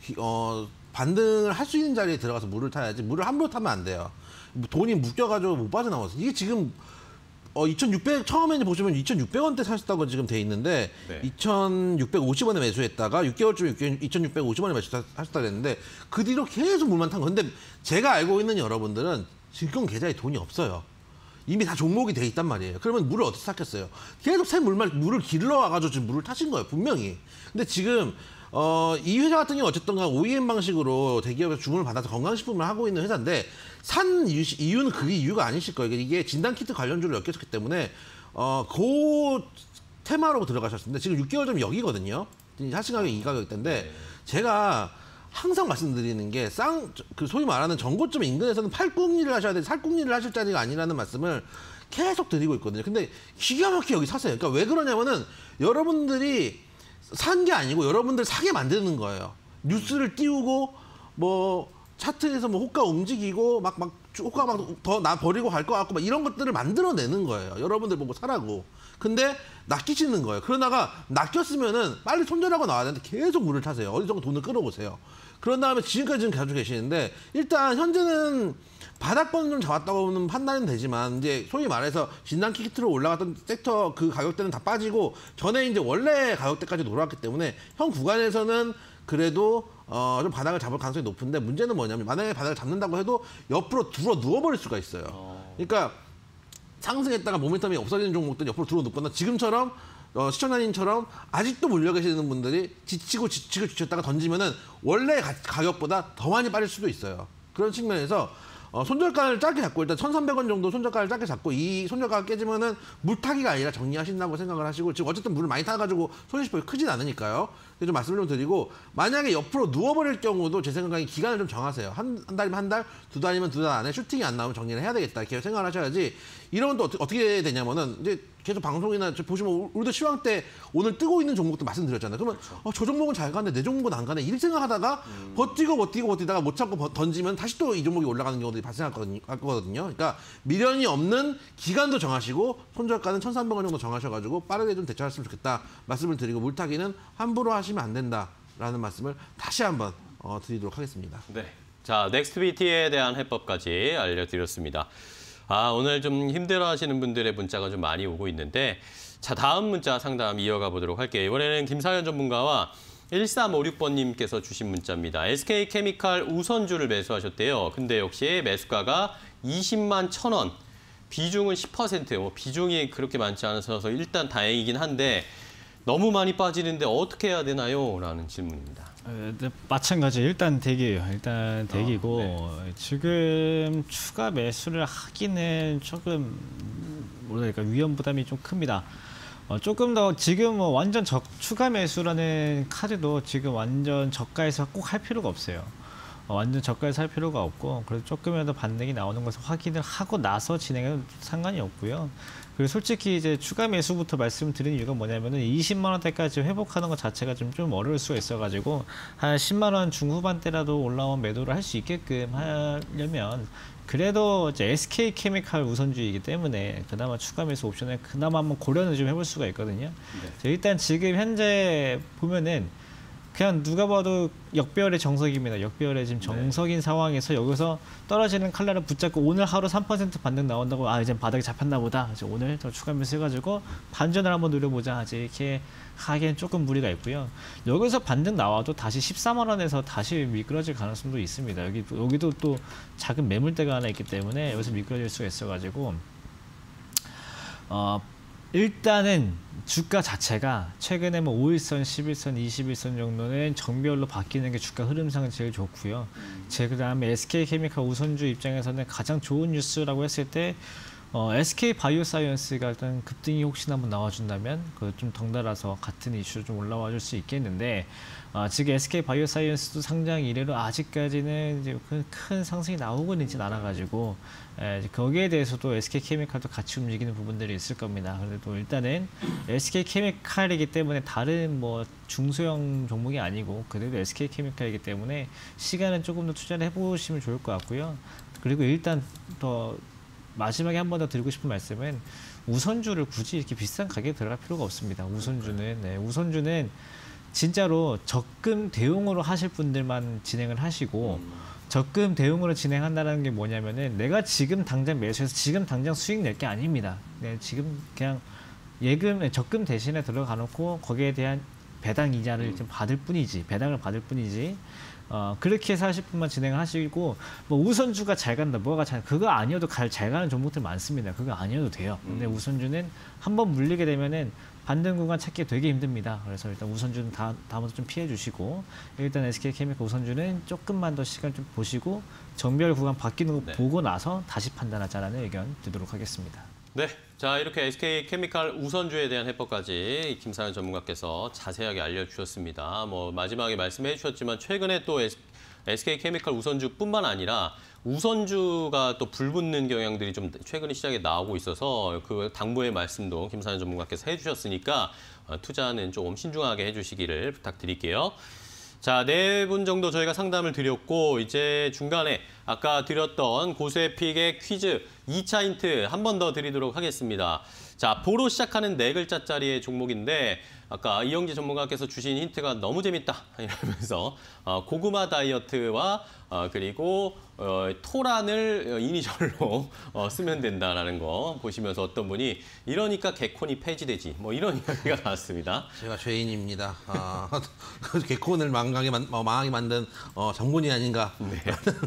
어, 반등을 할 수 있는 자리에 들어가서 물을 타야지, 물을 함부로 타면 안 돼요. 돈이 묶여가지고 못 빠져나와서. 이게 지금 어, 이천육백, 처음에 보시면 이천육백 원대 사셨다고 지금 돼 있는데, 네. 이천육백오십 원에 매수했다가 육 개월쯤에 이천육백오십 원에 매수하셨다 그랬는데, 그 뒤로 계속 물만 탄 거. 근데 제가 알고 있는 여러분들은 지금 계좌에 돈이 없어요. 이미 다 종목이 돼 있단 말이에요. 그러면 물을 어떻게 샀겠어요? 계속 새 물만, 물을 길러 와가지고 지금 물을 타신 거예요, 분명히. 근데 지금 어, 이 회사 같은 경우 어쨌든 간 오이엠 방식으로 대기업에서 주문을 받아서 건강식품을 하고 있는 회사인데, 산 이유, 이유는 그게 이유가 아니실 거예요. 이게 진단키트 관련주를 엮였기 때문에 어, 그 테마로 들어가셨는데, 지금 육 개월 전 여기거든요. 하시가격 이 가격대인데, 제가 항상 말씀드리는 게, 쌍, 그 소위 말하는 전고점 인근에서는 팔꿈리를 하셔야 돼, 살꿈리를 하실 자리가 아니라는 말씀을 계속 드리고 있거든요. 근데 기가 막히게 여기 사세요. 그러니까 왜 그러냐면은 여러분들이 산 게 아니고 여러분들 사게 만드는 거예요. 뉴스를 띄우고 뭐 차트에서 뭐 호가 움직이고 막 막 호가 막 더 나 버리고 갈 것 같고 막 이런 것들을 만들어내는 거예요. 여러분들 보고 사라고. 근데 낚이시는 거예요. 그러다가 낚였으면은 빨리 손절하고 나와야 되는데 계속 물을 타세요. 어느 정도 돈을 끌어오세요. 그런 다음에 지금까지는 가지고 계시는데 일단 현재는 바닥권을 좀 잡았다고는 판단은 되지만 이제 소위 말해서 진단키 키트로 올라갔던 섹터 그 가격대는 다 빠지고 전에 이제 원래 가격대까지 돌아왔기 때문에 현 구간에서는 그래도 어, 좀 바닥을 잡을 가능성이 높은데 문제는 뭐냐면 만약에 바닥을 잡는다고 해도 옆으로 들어 누워버릴 수가 있어요. 그러니까 상승했다가 모멘텀이 없어지는 종목들 옆으로 들어 눕거나 지금처럼 어, 시청자님처럼 아직도 물려 계시는 분들이 지치고 지치고 지쳤다가 던지면은 원래 가, 가격보다 더 많이 빠질 수도 있어요. 그런 측면에서 어, 손절가를 짧게 잡고 일단 천삼백 원 정도 손절가를 짧게 잡고 이 손절가가 깨지면은 물타기가 아니라 정리하신다고 생각을 하시고 지금 어쨌든 물을 많이 타가지고 손실폭이 크진 않으니까요. 좀 말씀을 좀 드리고 만약에 옆으로 누워버릴 경우도 제 생각에 기간을 좀 정하세요. 한, 한 달이면 한 달, 두 달이면 두 달 안에 슈팅이 안 나오면 정리를 해야 되겠다 이렇게 생각을 하셔야지. 이러면 또 어떻게, 어떻게 되냐면은 이제 계속 방송이나 보시면 우리도 시황 때 오늘 뜨고 있는 종목도 말씀드렸잖아요. 그러면 그렇죠. 어, 저 종목은 잘 가네, 내 종목은 안 가네 이렇게 생각하다가 음. 버티고 버티고 버티다가 못 참고 버, 던지면 다시 또 이 종목이 올라가는 경우들이 발생할 거거든요. 그러니까 미련이 없는 기간도 정하시고 손절가는 천삼백 원 정도 정하셔가지고 빠르게 좀 대처했으면 좋겠다 말씀을 드리고 물타기는 함부로 하시면 안 된다라는 말씀을 다시 한번 어, 드리도록 하겠습니다. 네, 자 넥스트비티에 대한 해법까지 알려드렸습니다. 아, 오늘 좀 힘들어하시는 분들의 문자가 좀 많이 오고 있는데 자 다음 문자 상담 이어가 보도록 할게요. 이번에는 김사현 전문가와 일삼오육 번님께서 주신 문자입니다. 에스케이케미칼 우선주를 매수하셨대요. 근데 역시 매수가가 이십만 천 원, 비중은 십 퍼센트, 뭐 비중이 그렇게 많지 않아서 일단 다행이긴 한데 너무 많이 빠지는데 어떻게 해야 되나요? 라는 질문입니다. 네, 마찬가지 일단 대기예요. 일단 대기고 어, 네. 지금 추가 매수를 하기는 조금 뭐랄까 위험 부담이 좀 큽니다. 어, 조금 더 지금 뭐 완전 적, 추가 매수라는 카드도 지금 완전 저가에서 꼭 할 필요가 없어요. 어, 완전 저가에서 할 필요가 없고 그래서 조금이라도 반등이 나오는 것을 확인을 하고 나서 진행해도 상관이 없고요. 그리고 솔직히 이제 추가 매수부터 말씀드린 이유가 뭐냐면은 이십만 원대까지 회복하는 것 자체가 좀, 좀 어려울 수가 있어가지고 한 십만 원 중후반대라도 올라온 매도를 할 수 있게끔 하려면 그래도 이제 에스케이케미칼 우선주의이기 때문에 그나마 추가 매수 옵션을 그나마 한번 고려는 좀 해볼 수가 있거든요. 네. 일단 지금 현재 보면은 그냥 누가 봐도 역배열의 정석입니다. 역배열의 지금 정석인 네. 상황에서 여기서 떨어지는 칼날을 붙잡고 오늘 하루 삼 퍼센트 반등 나온다고 아 이제 바닥이 잡혔나 보다. 이제 오늘 더 추가 매수 해가지고 반전을 한번 노려보자. 이제 이렇게 하기엔 조금 무리가 있고요. 여기서 반등 나와도 다시 십사만 원에서 다시 미끄러질 가능성도 있습니다. 여기 여기도 또 작은 매물대가 하나 있기 때문에 여기서 미끄러질 수가 있어가지고 어. 일단은 주가 자체가 최근에 뭐 오일선, 십일선, 이십일선 정도는 정별로 바뀌는 게 주가 흐름상은 제일 좋고요. 제 그다음에 에스케이케미칼 우선주 입장에서는 가장 좋은 뉴스라고 했을 때 어, 에스케이바이오사이언스가 일단 급등이 혹시나 한번 나와준다면 그 좀 덩달아서 같은 이슈로 좀 올라와 줄 수 있겠는데 어, 지금 에스케이바이오사이언스도 상장 이래로 아직까지는 이제 큰, 큰 상승이 나오고는 있진 않아가지고 에, 거기에 대해서도 에스케이케미칼도 같이 움직이는 부분들이 있을 겁니다. 그래도 일단은 에스케이케미칼이기 때문에 다른 뭐 중소형 종목이 아니고 그래도 에스케이케미칼이기 때문에 시간은 조금 더 투자를 해보시면 좋을 것 같고요. 그리고 일단 더 마지막에 한 번 더 드리고 싶은 말씀은 우선주를 굳이 이렇게 비싼 가격에 들어갈 필요가 없습니다. 우선주는 네, 우선주는 진짜로 적금 대용으로 하실 분들만 진행을 하시고 음. 적금 대용으로 진행한다는 게 뭐냐면은 내가 지금 당장 매수해서 지금 당장 수익 낼 게 아닙니다. 네, 지금 그냥 예금 적금 대신에 들어가 놓고 거기에 대한 배당 이자를 음. 좀 받을 뿐이지 배당을 받을 뿐이지 어, 그렇게 해서 하실 분만 진행을 하시고 뭐 우선주가 잘 간다 뭐가 잘 그거 아니어도 갈, 잘 가는 종목들 많습니다. 그거 아니어도 돼요. 근데 음. 우선주는 한번 물리게 되면은 반등 구간 찾기 되게 힘듭니다. 그래서 일단 우선주는 다, 다음부터 좀 피해 주시고 일단 에스케이케미칼 우선주는 조금만 더 시간 좀 보시고 정별 구간 바뀌는 거 네. 보고 나서 다시 판단하자라는 의견 드리도록 하겠습니다. 네, 자 이렇게 에스케이케미칼 우선주에 대한 해법까지 김사현 전문가께서 자세하게 알려주셨습니다. 뭐 마지막에 말씀해 주셨지만 최근에 또 에스, 에스케이케미칼 우선주뿐만 아니라 우선주가 또 불붙는 경향들이 좀 최근에 시장에 나오고 있어서 그 당부의 말씀도 김사연 전문가께서 해주셨으니까 투자는 조금 신중하게 해주시기를 부탁드릴게요. 자, 네 분 정도 저희가 상담을 드렸고 이제 중간에 아까 드렸던 고수의 픽의 퀴즈 이 차 힌트 한 번 더 드리도록 하겠습니다. 자, 보로 시작하는 네 글자짜리의 종목인데 아까 이영지 전문가께서 주신 힌트가 너무 재밌다 이러면서 어, 고구마 다이어트와 어, 그리고 어, 토란을 이니셜로 어, 쓰면 된다라는 거 보시면서 어떤 분이 이러니까 개콘이 폐지되지 뭐 이런 이야기가 나왔습니다. 제가 죄인입니다. 아, 개콘을 망하게, 만, 어, 망하게 만든 어, 장본이 아닌가 네.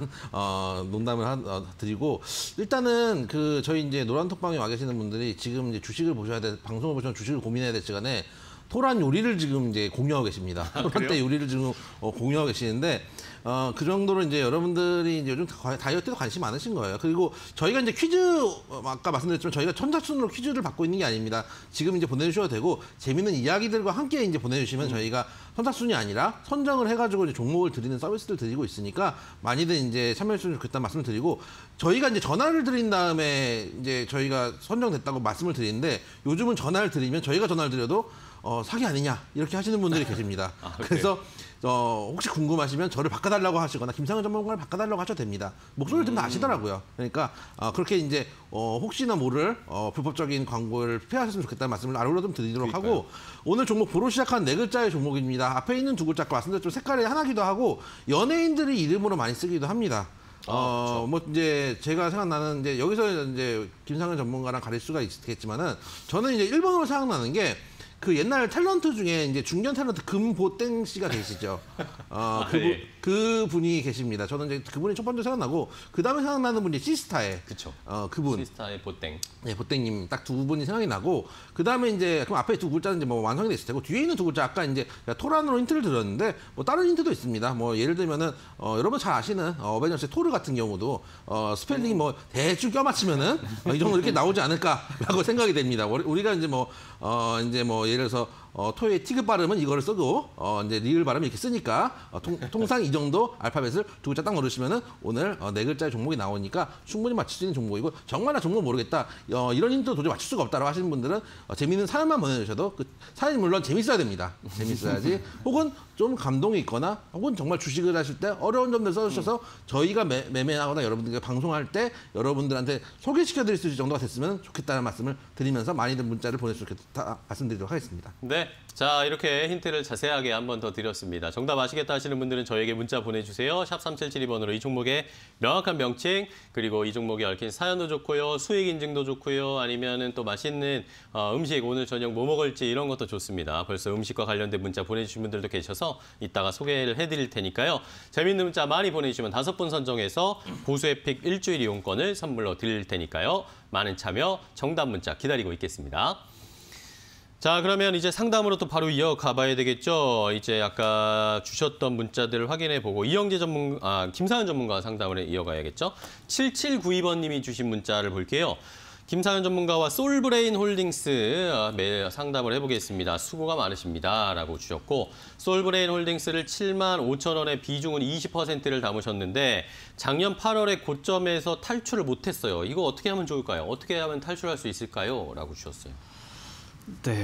어, 농담을 하, 어, 드리고 일단은 그 저희 이제 노란톡방에 와 계시는 분들이 지금 이제 주식을 보셔야 돼 방송을 보시면 주식을 고민해야 될 시간에 토란 요리를 지금 이제 공유하고 계십니다. 아, 토란 때 요리를 지금 어, 공유하고 계시는데 어, 그 정도로 이제 여러분들이 이제 요즘 다이어트도 관심 많으신 거예요. 그리고 저희가 이제 퀴즈 어, 아까 말씀드렸지만 저희가 천사순으로 퀴즈를 받고 있는 게 아닙니다. 지금 이제 보내주셔도 되고 재밌는 이야기들과 함께 이제 보내주시면 음. 저희가 선착순이 아니라 선정을 해가지고 이제 종목을 드리는 서비스를 드리고 있으니까 많이들 이제 참여해주시면 좋겠다는 말씀을 드리고 저희가 이제 전화를 드린 다음에 이제 저희가 선정됐다고 말씀을 드리는데 요즘은 전화를 드리면 저희가 전화를 드려도 어, 사기 아니냐 이렇게 하시는 분들이 계십니다. 아, 그래서 어, 혹시 궁금하시면 저를 바꿔달라고 하시거나 김상현 전문가를 바꿔달라고 하셔도 됩니다. 목소리를 듣면 음. 아시더라고요. 그러니까 어, 그렇게 이제 어, 혹시나 모를 어, 불법적인 광고를 피하셨으면 좋겠다는 말씀을 아래로 좀 드리도록 그러니까요. 하고 오늘 종목 보로 시작한 네 글자의 종목입니다. 앞에 있는 두 글자 아까 말씀드렸지만 색깔이 하나기도 하고 연예인들이 이름으로 많이 쓰기도 합니다. 아, 어, 그렇죠. 뭐 이제 제가 생각나는 이제 여기서 이제 김상현 전문가랑 가릴 수가 있겠지만은 저는 이제 일 번으로 생각나는 게 그 옛날 탤런트 중에 이제 중년 탤런트 금보땡 씨가 계시죠. 어, 그, 아, 예. 그 분이 계십니다. 저는 이제 그분이 첫 번째 생각나고 그 다음에 생각나는 분이 시스타의 그쵸. 어, 그분. 시스타의 보땡. 네, 보땡님 딱 두 분이 생각이 나고 그 다음에 이제 그럼 앞에 두 글자는 이제 뭐 완성이 됐을 테고 뒤에 있는 두 글자 아까 이제 토란으로 힌트를 드렸는데 뭐 다른 힌트도 있습니다. 뭐 예를 들면은 어, 여러분 잘 아시는 어, 어벤져스의 토르 같은 경우도 어, 스펠링이 뭐 대충 껴맞추면은 어, 이 정도 이렇게 나오지 않을까라고 생각이 됩니다. 우리가 이제 뭐 어, 이제 뭐 예를 들어서 어, 토의 티귿 발음은 이거를 쓰고 어, 이제 리을 발음은 이렇게 쓰니까 어, 통, 통상 이 정도 알파벳을 두 글자 딱 넣으시면은 오늘 어, 네 글자의 종목이 나오니까 충분히 맞출 수 있는 종목이고 정말 나 종목 모르겠다 어, 이런 힌트도 도저히 맞출 수가 없다라고 하시는 분들은 어, 재미있는 사연만 보내주셔도 그 사연이 물론 재밌어야 됩니다. 재밌어야지 혹은 좀 감동이 있거나 혹은 정말 주식을 하실 때 어려운 점들 써주셔서 음. 저희가 매, 매매하거나 여러분들께 방송할 때 여러분들한테 소개시켜드릴 수 있을 정도가 됐으면 좋겠다는 말씀을 드리면서 많이들 문자를 보내주실 수 있겠다 말씀드리도록 하겠습니다. 네, 자 이렇게 힌트를 자세하게 한 번 더 드렸습니다. 정답 아시겠다 하시는 분들은 저에게 문자 보내주세요. 샵 삼칠칠이 번으로 이 종목의 명확한 명칭 그리고 이 종목에 얽힌 사연도 좋고요. 수익 인증도 좋고요. 아니면은 또 맛있는 어, 음식 오늘 저녁 뭐 먹을지 이런 것도 좋습니다. 벌써 음식과 관련된 문자 보내주신 분들도 계셔서 이따가 소개를 해드릴 테니까요. 재밌는 문자 많이 보내주시면 다섯 분 선정해서 고수의 픽 일주일 이용권을 선물로 드릴 테니까요. 많은 참여, 정답 문자 기다리고 있겠습니다. 자, 그러면 이제 상담으로 또 바로 이어가 봐야 되겠죠. 이제 아까 주셨던 문자들을 확인해 보고 이영재 전문, 아, 김사연 전문가 상담을 이어가야겠죠. 칠칠구이 번님이 주신 문자를 볼게요. 김사연 전문가와 솔브레인 홀딩스 매일 상담을 해보겠습니다. 수고가 많으십니다. 라고 주셨고 솔브레인 홀딩스를 칠만 오천 원에 비중은 이십 퍼센트를 담으셨는데 작년 팔월에 고점에서 탈출을 못했어요. 이거 어떻게 하면 좋을까요? 어떻게 하면 탈출할 수 있을까요? 라고 주셨어요. 네.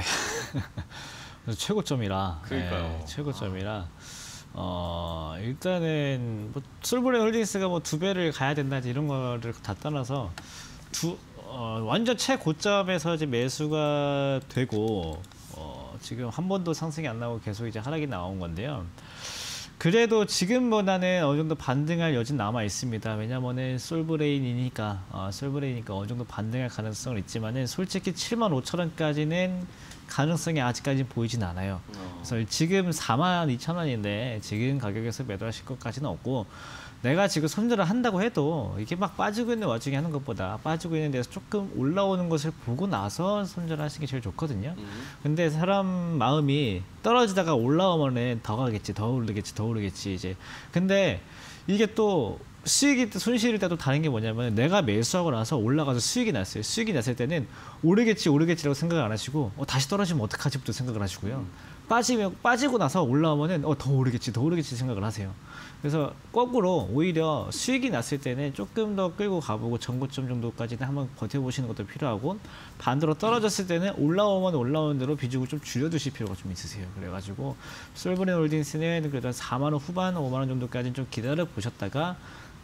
최고점이라. 그러니까요. 네, 최고점이라. 어, 일단은 뭐 솔브레인 홀딩스가 뭐 두 배를 가야 된다 이런 거를 다 떠나서 두 어, 완전 최고점에서 이제 매수가 되고 어, 지금 한 번도 상승이 안 나오고 계속 이제 하락이 나온 건데요. 그래도 지금보다는 어느 정도 반등할 여진 남아 있습니다. 왜냐면은 솔브레인이니까 어, 솔브레인이니까 어느 정도 반등할 가능성은 있지만은 솔직히 칠만 오천 원까지는 가능성이 아직까지는 보이진 않아요. 그래서 지금 사만 이천 원인데 지금 가격에서 매도하실 것까지는 없고 내가 지금 손절을 한다고 해도 이게 막 빠지고 있는 와중에 하는 것보다 빠지고 있는 데서 조금 올라오는 것을 보고 나서 손절하시는 게 제일 좋거든요. 음. 근데 사람 마음이 떨어지다가 올라오면은 더 가겠지, 더 오르겠지, 더 오르겠지 이제. 근데 이게 또 수익이 손실일 때도 다른 게 뭐냐면 내가 매수하고 나서 올라가서 수익이 났어요. 수익이 났을 때는 오르겠지, 오르겠지라고 생각을 안 하시고 어, 다시 떨어지면 어떡하지부터 생각을 하시고요. 음. 빠지면 빠지고 나서 올라오면은 어, 더 오르겠지, 더 오르겠지 생각을 하세요. 그래서 거꾸로 오히려 수익이 났을 때는 조금 더 끌고 가보고 전고점 정도까지는 한번 버텨보시는 것도 필요하고 반대로 떨어졌을 때는 올라오면 올라오는 대로 비중을 좀 줄여두실 필요가 좀 있으세요. 그래가지고 솔브린 홀딩스는 그래도 한 사만 원 후반, 오만 원 정도까지는 좀 기다려 보셨다가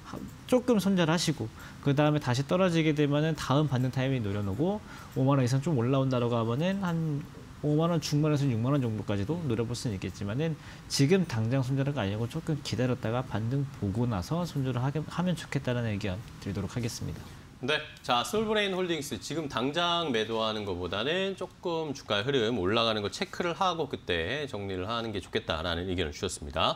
조금 손절하시고 그 다음에 다시 떨어지게 되면은 다음 받는 타이밍 노려놓고 오만 원 이상 좀 올라온다라고 하면은 한 오만 원 중반에서 육만 원 정도까지도 노려볼 수는 있겠지만은 지금 당장 손절은 아니고 조금 기다렸다가 반등 보고 나서 손절을 하게, 하면 좋겠다는 의견 드리도록 하겠습니다. 네, 자 솔브레인 홀딩스 지금 당장 매도하는 것보다는 조금 주가의 흐름 올라가는 거 체크를 하고 그때 정리를 하는 게 좋겠다라는 의견을 주셨습니다.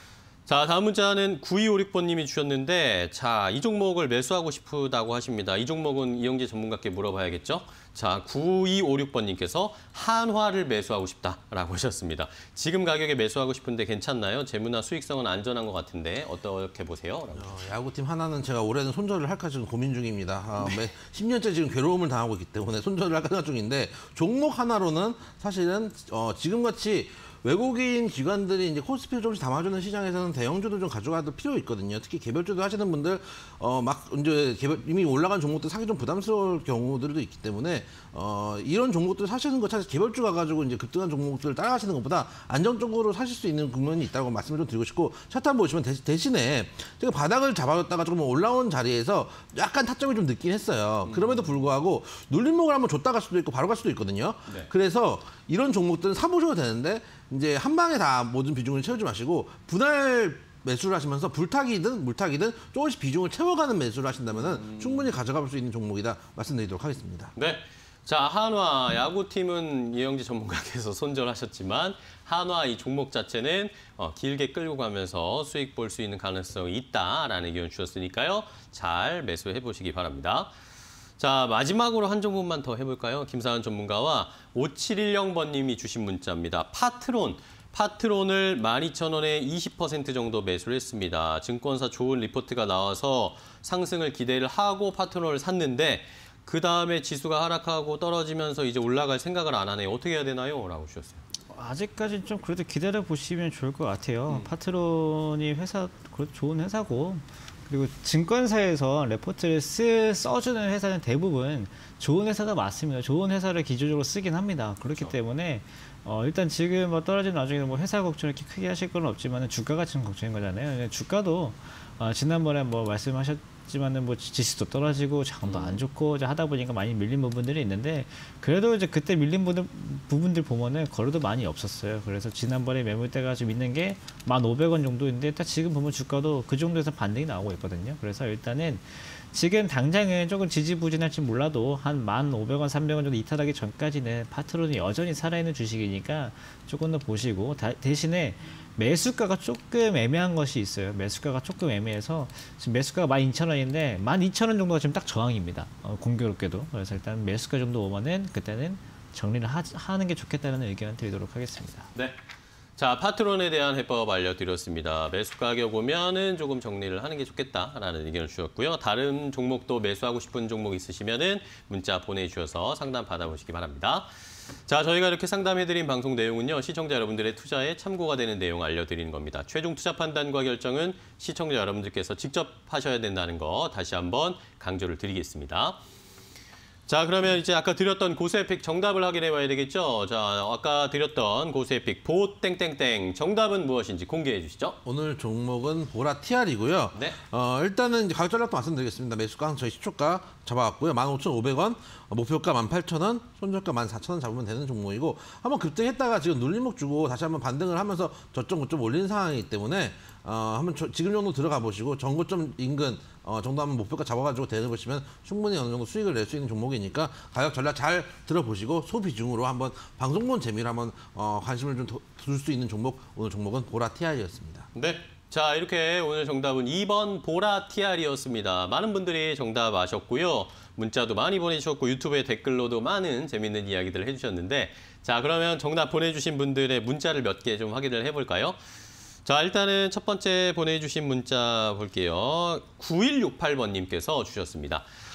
자, 다음 문자는 구이오육 번님이 주셨는데 자, 이 종목을 매수하고 싶다고 하십니다. 이 종목은 이영재 전문가께 물어봐야겠죠? 자, 구이오육 번님께서 한화를 매수하고 싶다라고 하셨습니다. 지금 가격에 매수하고 싶은데 괜찮나요? 재무나 수익성은 안전한 것 같은데 어떻게 보세요? 어, 야구팀 하나는 제가 올해는 손절을 할까 지금 고민 중입니다. 어, 매, 십 년째 지금 괴로움을 당하고 있기 때문에 손절을 할까 생각 중인데 종목 하나로는 사실은 어, 지금같이 외국인 기관들이 이제 코스피를 조금씩 담아주는 시장에서는 대형주도 좀 가져가도 필요 있거든요. 특히 개별주도 하시는 분들 어 막 이제 개별, 이미 올라간 종목들 사기 좀 부담스러울 경우들도 있기 때문에 어 이런 종목들 사시는 거 사실 개별주 가가지고 이제 급등한 종목들을 따라가시는 것보다 안정적으로 사실 수 있는 국면이 있다고 말씀을 좀 드리고 싶고 차트 한번 보시면 대신에 제가 바닥을 잡아줬다가 조금 올라온 자리에서 약간 타점을 좀 늦긴 했어요. 그럼에도 불구하고 눌림목을 한번 줬다 갈 수도 있고 바로 갈 수도 있거든요. 네. 그래서 이런 종목들은 사보셔도 되는데 이제 한 방에 다 모든 비중을 채우지 마시고 분할 매수를 하시면서 불타기든 물타기든 조금씩 비중을 채워가는 매수를 하신다면 음. 충분히 가져갈 수 있는 종목이다 말씀드리도록 하겠습니다. 네. 자, 한화 야구팀은 이영재 전문가께서 손절하셨지만 한화 이 종목 자체는 어, 길게 끌고 가면서 수익 볼 수 있는 가능성이 있다라는 의견 주셨으니까요. 잘 매수해 보시기 바랍니다. 자, 마지막으로 한 종목만 더 해볼까요? 김사한 전문가와 오칠일영 번님이 주신 문자입니다. 파트론. 파트론을 만 이천 원에 이십 퍼센트 정도 매수를 했습니다. 증권사 좋은 리포트가 나와서 상승을 기대를 하고 파트론을 샀는데 그 다음에 지수가 하락하고 떨어지면서 이제 올라갈 생각을 안 하네요. 어떻게 해야 되나요? 라고 주셨어요. 아직까지는 좀 그래도 기다려 보시면 좋을 것 같아요. 음. 파트론이 회사 좋은 회사고 그리고 증권사에서 레포트를 쓰, 써주는 회사는 대부분 좋은 회사가 맞습니다. 좋은 회사를 기초적으로 쓰긴 합니다. 그렇기 그렇죠. 때문에 어, 일단 지금 뭐 떨어지는 와중에 뭐 회사 걱정을 이렇게 크게 하실 건 없지만 주가가 지금 걱정인 거잖아요. 주가도 어, 지난번에 뭐 말씀하셨지만은 뭐 지수도 떨어지고 자금도 음. 안 좋고 이제 하다 보니까 많이 밀린 부분들이 있는데 그래도 이제 그때 밀린 부분들, 부분들 보면은 거래도 많이 없었어요. 그래서 지난번에 매물대가 좀 있는 게 만 오백 원 정도인데 딱 지금 보면 주가도 그 정도에서 반등이 나오고 있거든요. 그래서 일단은 지금 당장은 조금 지지부진할지 몰라도 한 만 오백 원, 삼백 원 정도 이탈하기 전까지는 파트론이 여전히 살아있는 주식이니까 조금 더 보시고 다, 대신에 매수가가 조금 애매한 것이 있어요. 매수가가 조금 애매해서 지금 매수가가 만 이천 원인데 만 이천 원 정도가 지금 딱 저항입니다. 어, 공교롭게도. 그래서 일단 매수가 정도 오면은 그때는 정리를 하, 하는 게 좋겠다는 의견 드리도록 하겠습니다. 네. 자, 파트론에 대한 해법 알려드렸습니다. 매수 가격 오면은 조금 정리를 하는 게 좋겠다라는 의견을 주셨고요. 다른 종목도 매수하고 싶은 종목 있으시면은 문자 보내주셔서 상담 받아보시기 바랍니다. 자, 저희가 이렇게 상담해드린 방송 내용은요. 시청자 여러분들의 투자에 참고가 되는 내용 알려드리는 겁니다. 최종 투자 판단과 결정은 시청자 여러분들께서 직접 하셔야 된다는 거 다시 한번 강조를 드리겠습니다. 자, 그러면 이제 아까 드렸던 고수의 픽 정답을 확인해 봐야 되겠죠? 자, 아까 드렸던 고수의 픽 보 땡땡땡 정답은 무엇인지 공개해 주시죠. 오늘 종목은 보라 티알이고요. 네. 어, 일단은 이제 가격 전략도 말씀드리겠습니다. 매수가 저희 시초가 잡아왔고요. 만 오천 오백 원, 목표가 만 팔천 원, 손절가 만 사천 원 잡으면 되는 종목이고 한번 급등했다가 지금 눌림목 주고 다시 한번 반등을 하면서 저점 고점 올린 상황이기 때문에 어, 한번 저, 지금 정도 들어가 보시고 전고점 인근 어, 정도 한번 목표가 잡아가지고 대응해보시면 충분히 어느 정도 수익을 낼 수 있는 종목이니까 가격 전략 잘 들어보시고 소비중으로 한번 방송 본 재미로 한번 어, 관심을 좀 둘 수 있는 종목 오늘 종목은 보라 티알이었습니다. 네. 자, 이렇게 오늘 정답은 이 번 보라 티알이었습니다. 많은 분들이 정답 아셨고요. 문자도 많이 보내주셨고 유튜브에 댓글로도 많은 재밌는 이야기들을 해주셨는데 자, 그러면 정답 보내주신 분들의 문자를 몇 개 좀 확인을 해볼까요? 자, 일단은 첫 번째 보내주신 문자 볼게요. 구일육팔 번님께서 주셨습니다.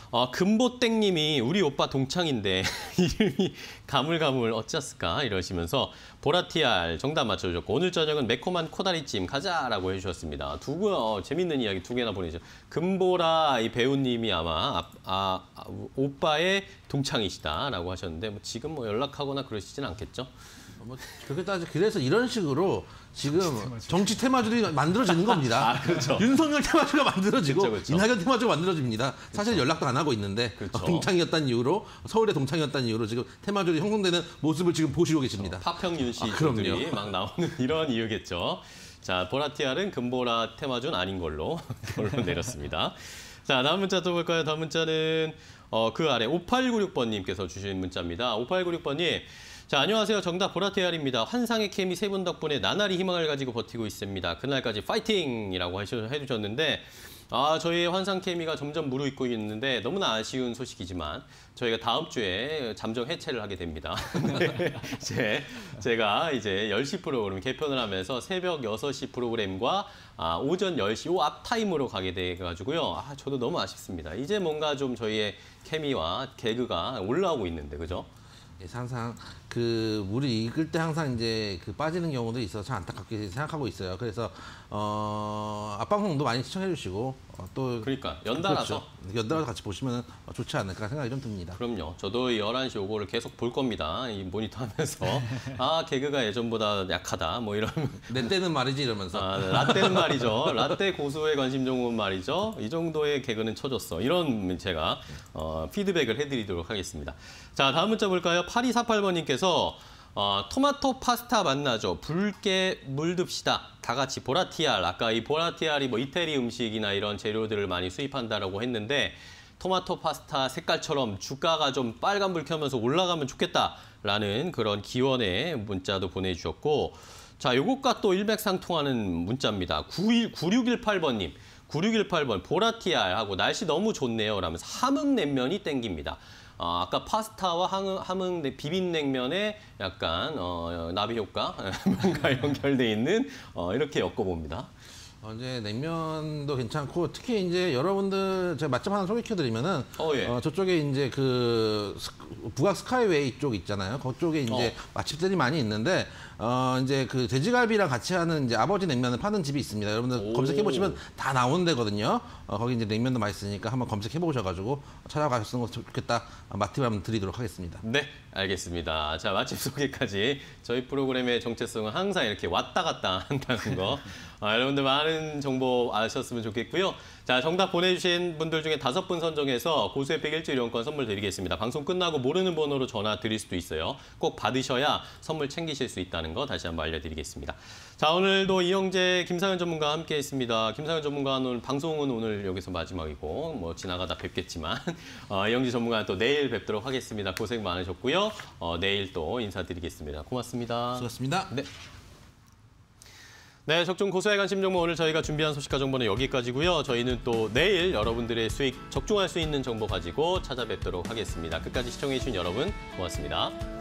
어, 금보땡님이 우리 오빠 동창인데 이름이 가물가물 어쩌을까 이러시면서 보라티알 정답 맞춰주셨고 오늘 저녁은 매콤한 코다리찜 가자라고 해주셨습니다. 두 분, 어, 재밌는 이야기 두 개나 보내주셨어요. 금보라 이 배우님이 아마 아, 아, 아, 오빠의 동창이시다라고 하셨는데 뭐 지금 뭐 연락하거나 그러시진 않겠죠? 뭐 그렇게 따지 그래서 이런 식으로 지금 정치 테마주들이 만들어지는 겁니다. 아, 그렇죠. 윤석열 테마주가 만들어지고 그렇죠, 그렇죠. 이낙연 테마주가 만들어집니다. 사실 연락도 안 하고 있는데 그렇죠. 동창이었다는 이유로 서울의 동창이었다는 이유로 지금 테마주들이 형성되는 모습을 지금 보시고 계십니다. 파평윤 아, 그럼요. 씨들이 막 나오는 이런 이유겠죠. 자, 보라티알은 금보라 테마주는 아닌 걸로 결론 내렸습니다. 자, 다음 문자 또 볼까요? 다음 문자는 어, 그 아래 오팔구육 번님께서 주신 문자입니다. 오팔구육 번님. 자, 안녕하세요. 정답 보라티알입니다. 환상의 케미 세 분 덕분에 나날이 희망을 가지고 버티고 있습니다. 그날까지 파이팅이라고 해주셨는데 아, 저희의 환상 케미가 점점 무르익고 있는데 너무나 아쉬운 소식이지만 저희가 다음 주에 잠정 해체를 하게 됩니다. 제, 제가 이제 열 시 프로그램 개편을 하면서 새벽 여섯 시 프로그램과 아, 오전 열 시 요 앞타임으로 가게 돼가지고요. 아, 저도 너무 아쉽습니다. 이제 뭔가 좀 저희의 케미와 개그가 올라오고 있는데, 그죠? 항상 그 물이 익을 때 항상 이제 그 빠지는 경우도 있어서 참 안타깝게 생각하고 있어요. 그래서 어 앞방송도 많이 시청해 주시고 어, 또 그러니까 연달아서 그렇죠. 연달아서 같이 보시면 좋지 않을까 생각이 좀 듭니다. 그럼요. 저도 열한 시 요거를 계속 볼 겁니다. 이 모니터 하면서 아 개그가 예전보다 약하다 뭐 이런 내 때는 말이지 이러면서 아, 라떼는 말이죠. 라떼 고수의 관심 종목은 말이죠. 이 정도의 개그는 쳐줬어. 이런 제가 어, 피드백을 해드리도록 하겠습니다. 자, 다음 문자 볼까요? 팔이사팔 번님께서 어, 토마토 파스타 만나죠. 붉게 물듭시다. 다 같이 보라티알. 아까 이 보라티알이 뭐 이태리 음식이나 이런 재료들을 많이 수입한다라고 했는데 토마토 파스타 색깔처럼 주가가 좀 빨간불 켜면서 올라가면 좋겠다라는 그런 기원의 문자도 보내주셨고 자, 요것과 또 일맥상통하는 문자입니다. 구육일팔 번님. 구육일팔 번 보라티알하고 날씨 너무 좋네요. 라면서 함흥냉면이 땡깁니다. 어, 아까 파스타와 함흥, 함흥 비빔냉면에 약간 어, 나비 효과 뭔가 연결돼 있는 어, 이렇게 엮어봅니다. 어, 이제 냉면도 괜찮고 특히 이제 여러분들 제가 맛집 하나 소개해드리면은 어, 예. 어, 저쪽에 이제 그 스, 북악 스카이웨이 쪽 있잖아요. 그쪽에 이제 어. 맛집들이 많이 있는데 어 이제 그 돼지갈비랑 같이 하는 이제 아버지 냉면을 파는 집이 있습니다. 여러분들 검색해 보시면 다 나오는 데거든요. 어, 거기 이제 냉면도 맛있으니까 한번 검색해 보셔가지고 찾아가셨으면 좋겠다. 맛팁 한번 드리도록 하겠습니다. 네, 알겠습니다. 자, 맛집 소개까지 저희 프로그램의 정체성은 항상 이렇게 왔다 갔다 한다는 거. 아, 여러분들 많은 정보 아셨으면 좋겠고요. 자, 정답 보내주신 분들 중에 다섯 분 선정해서 고수혜택 일주일 이용권 선물 드리겠습니다. 방송 끝나고 모르는 번호로 전화 드릴 수도 있어요. 꼭 받으셔야 선물 챙기실 수 있다는 거 다시 한번 알려드리겠습니다. 자, 오늘도 이영재, 김상현 전문가와 함께했습니다. 김상현 전문가는 오늘 방송은 오늘 여기서 마지막이고 뭐 지나가다 뵙겠지만 어, 이영재 전문가는 또 내일 뵙도록 하겠습니다. 고생 많으셨고요. 어, 내일 또 인사드리겠습니다. 고맙습니다. 수고하셨습니다. 네. 네, 적중 고수의 관심 정보 오늘 저희가 준비한 소식과 정보는 여기까지고요. 저희는 또 내일 여러분들의 수익 적중할 수 있는 정보 가지고 찾아뵙도록 하겠습니다. 끝까지 시청해주신 여러분 고맙습니다.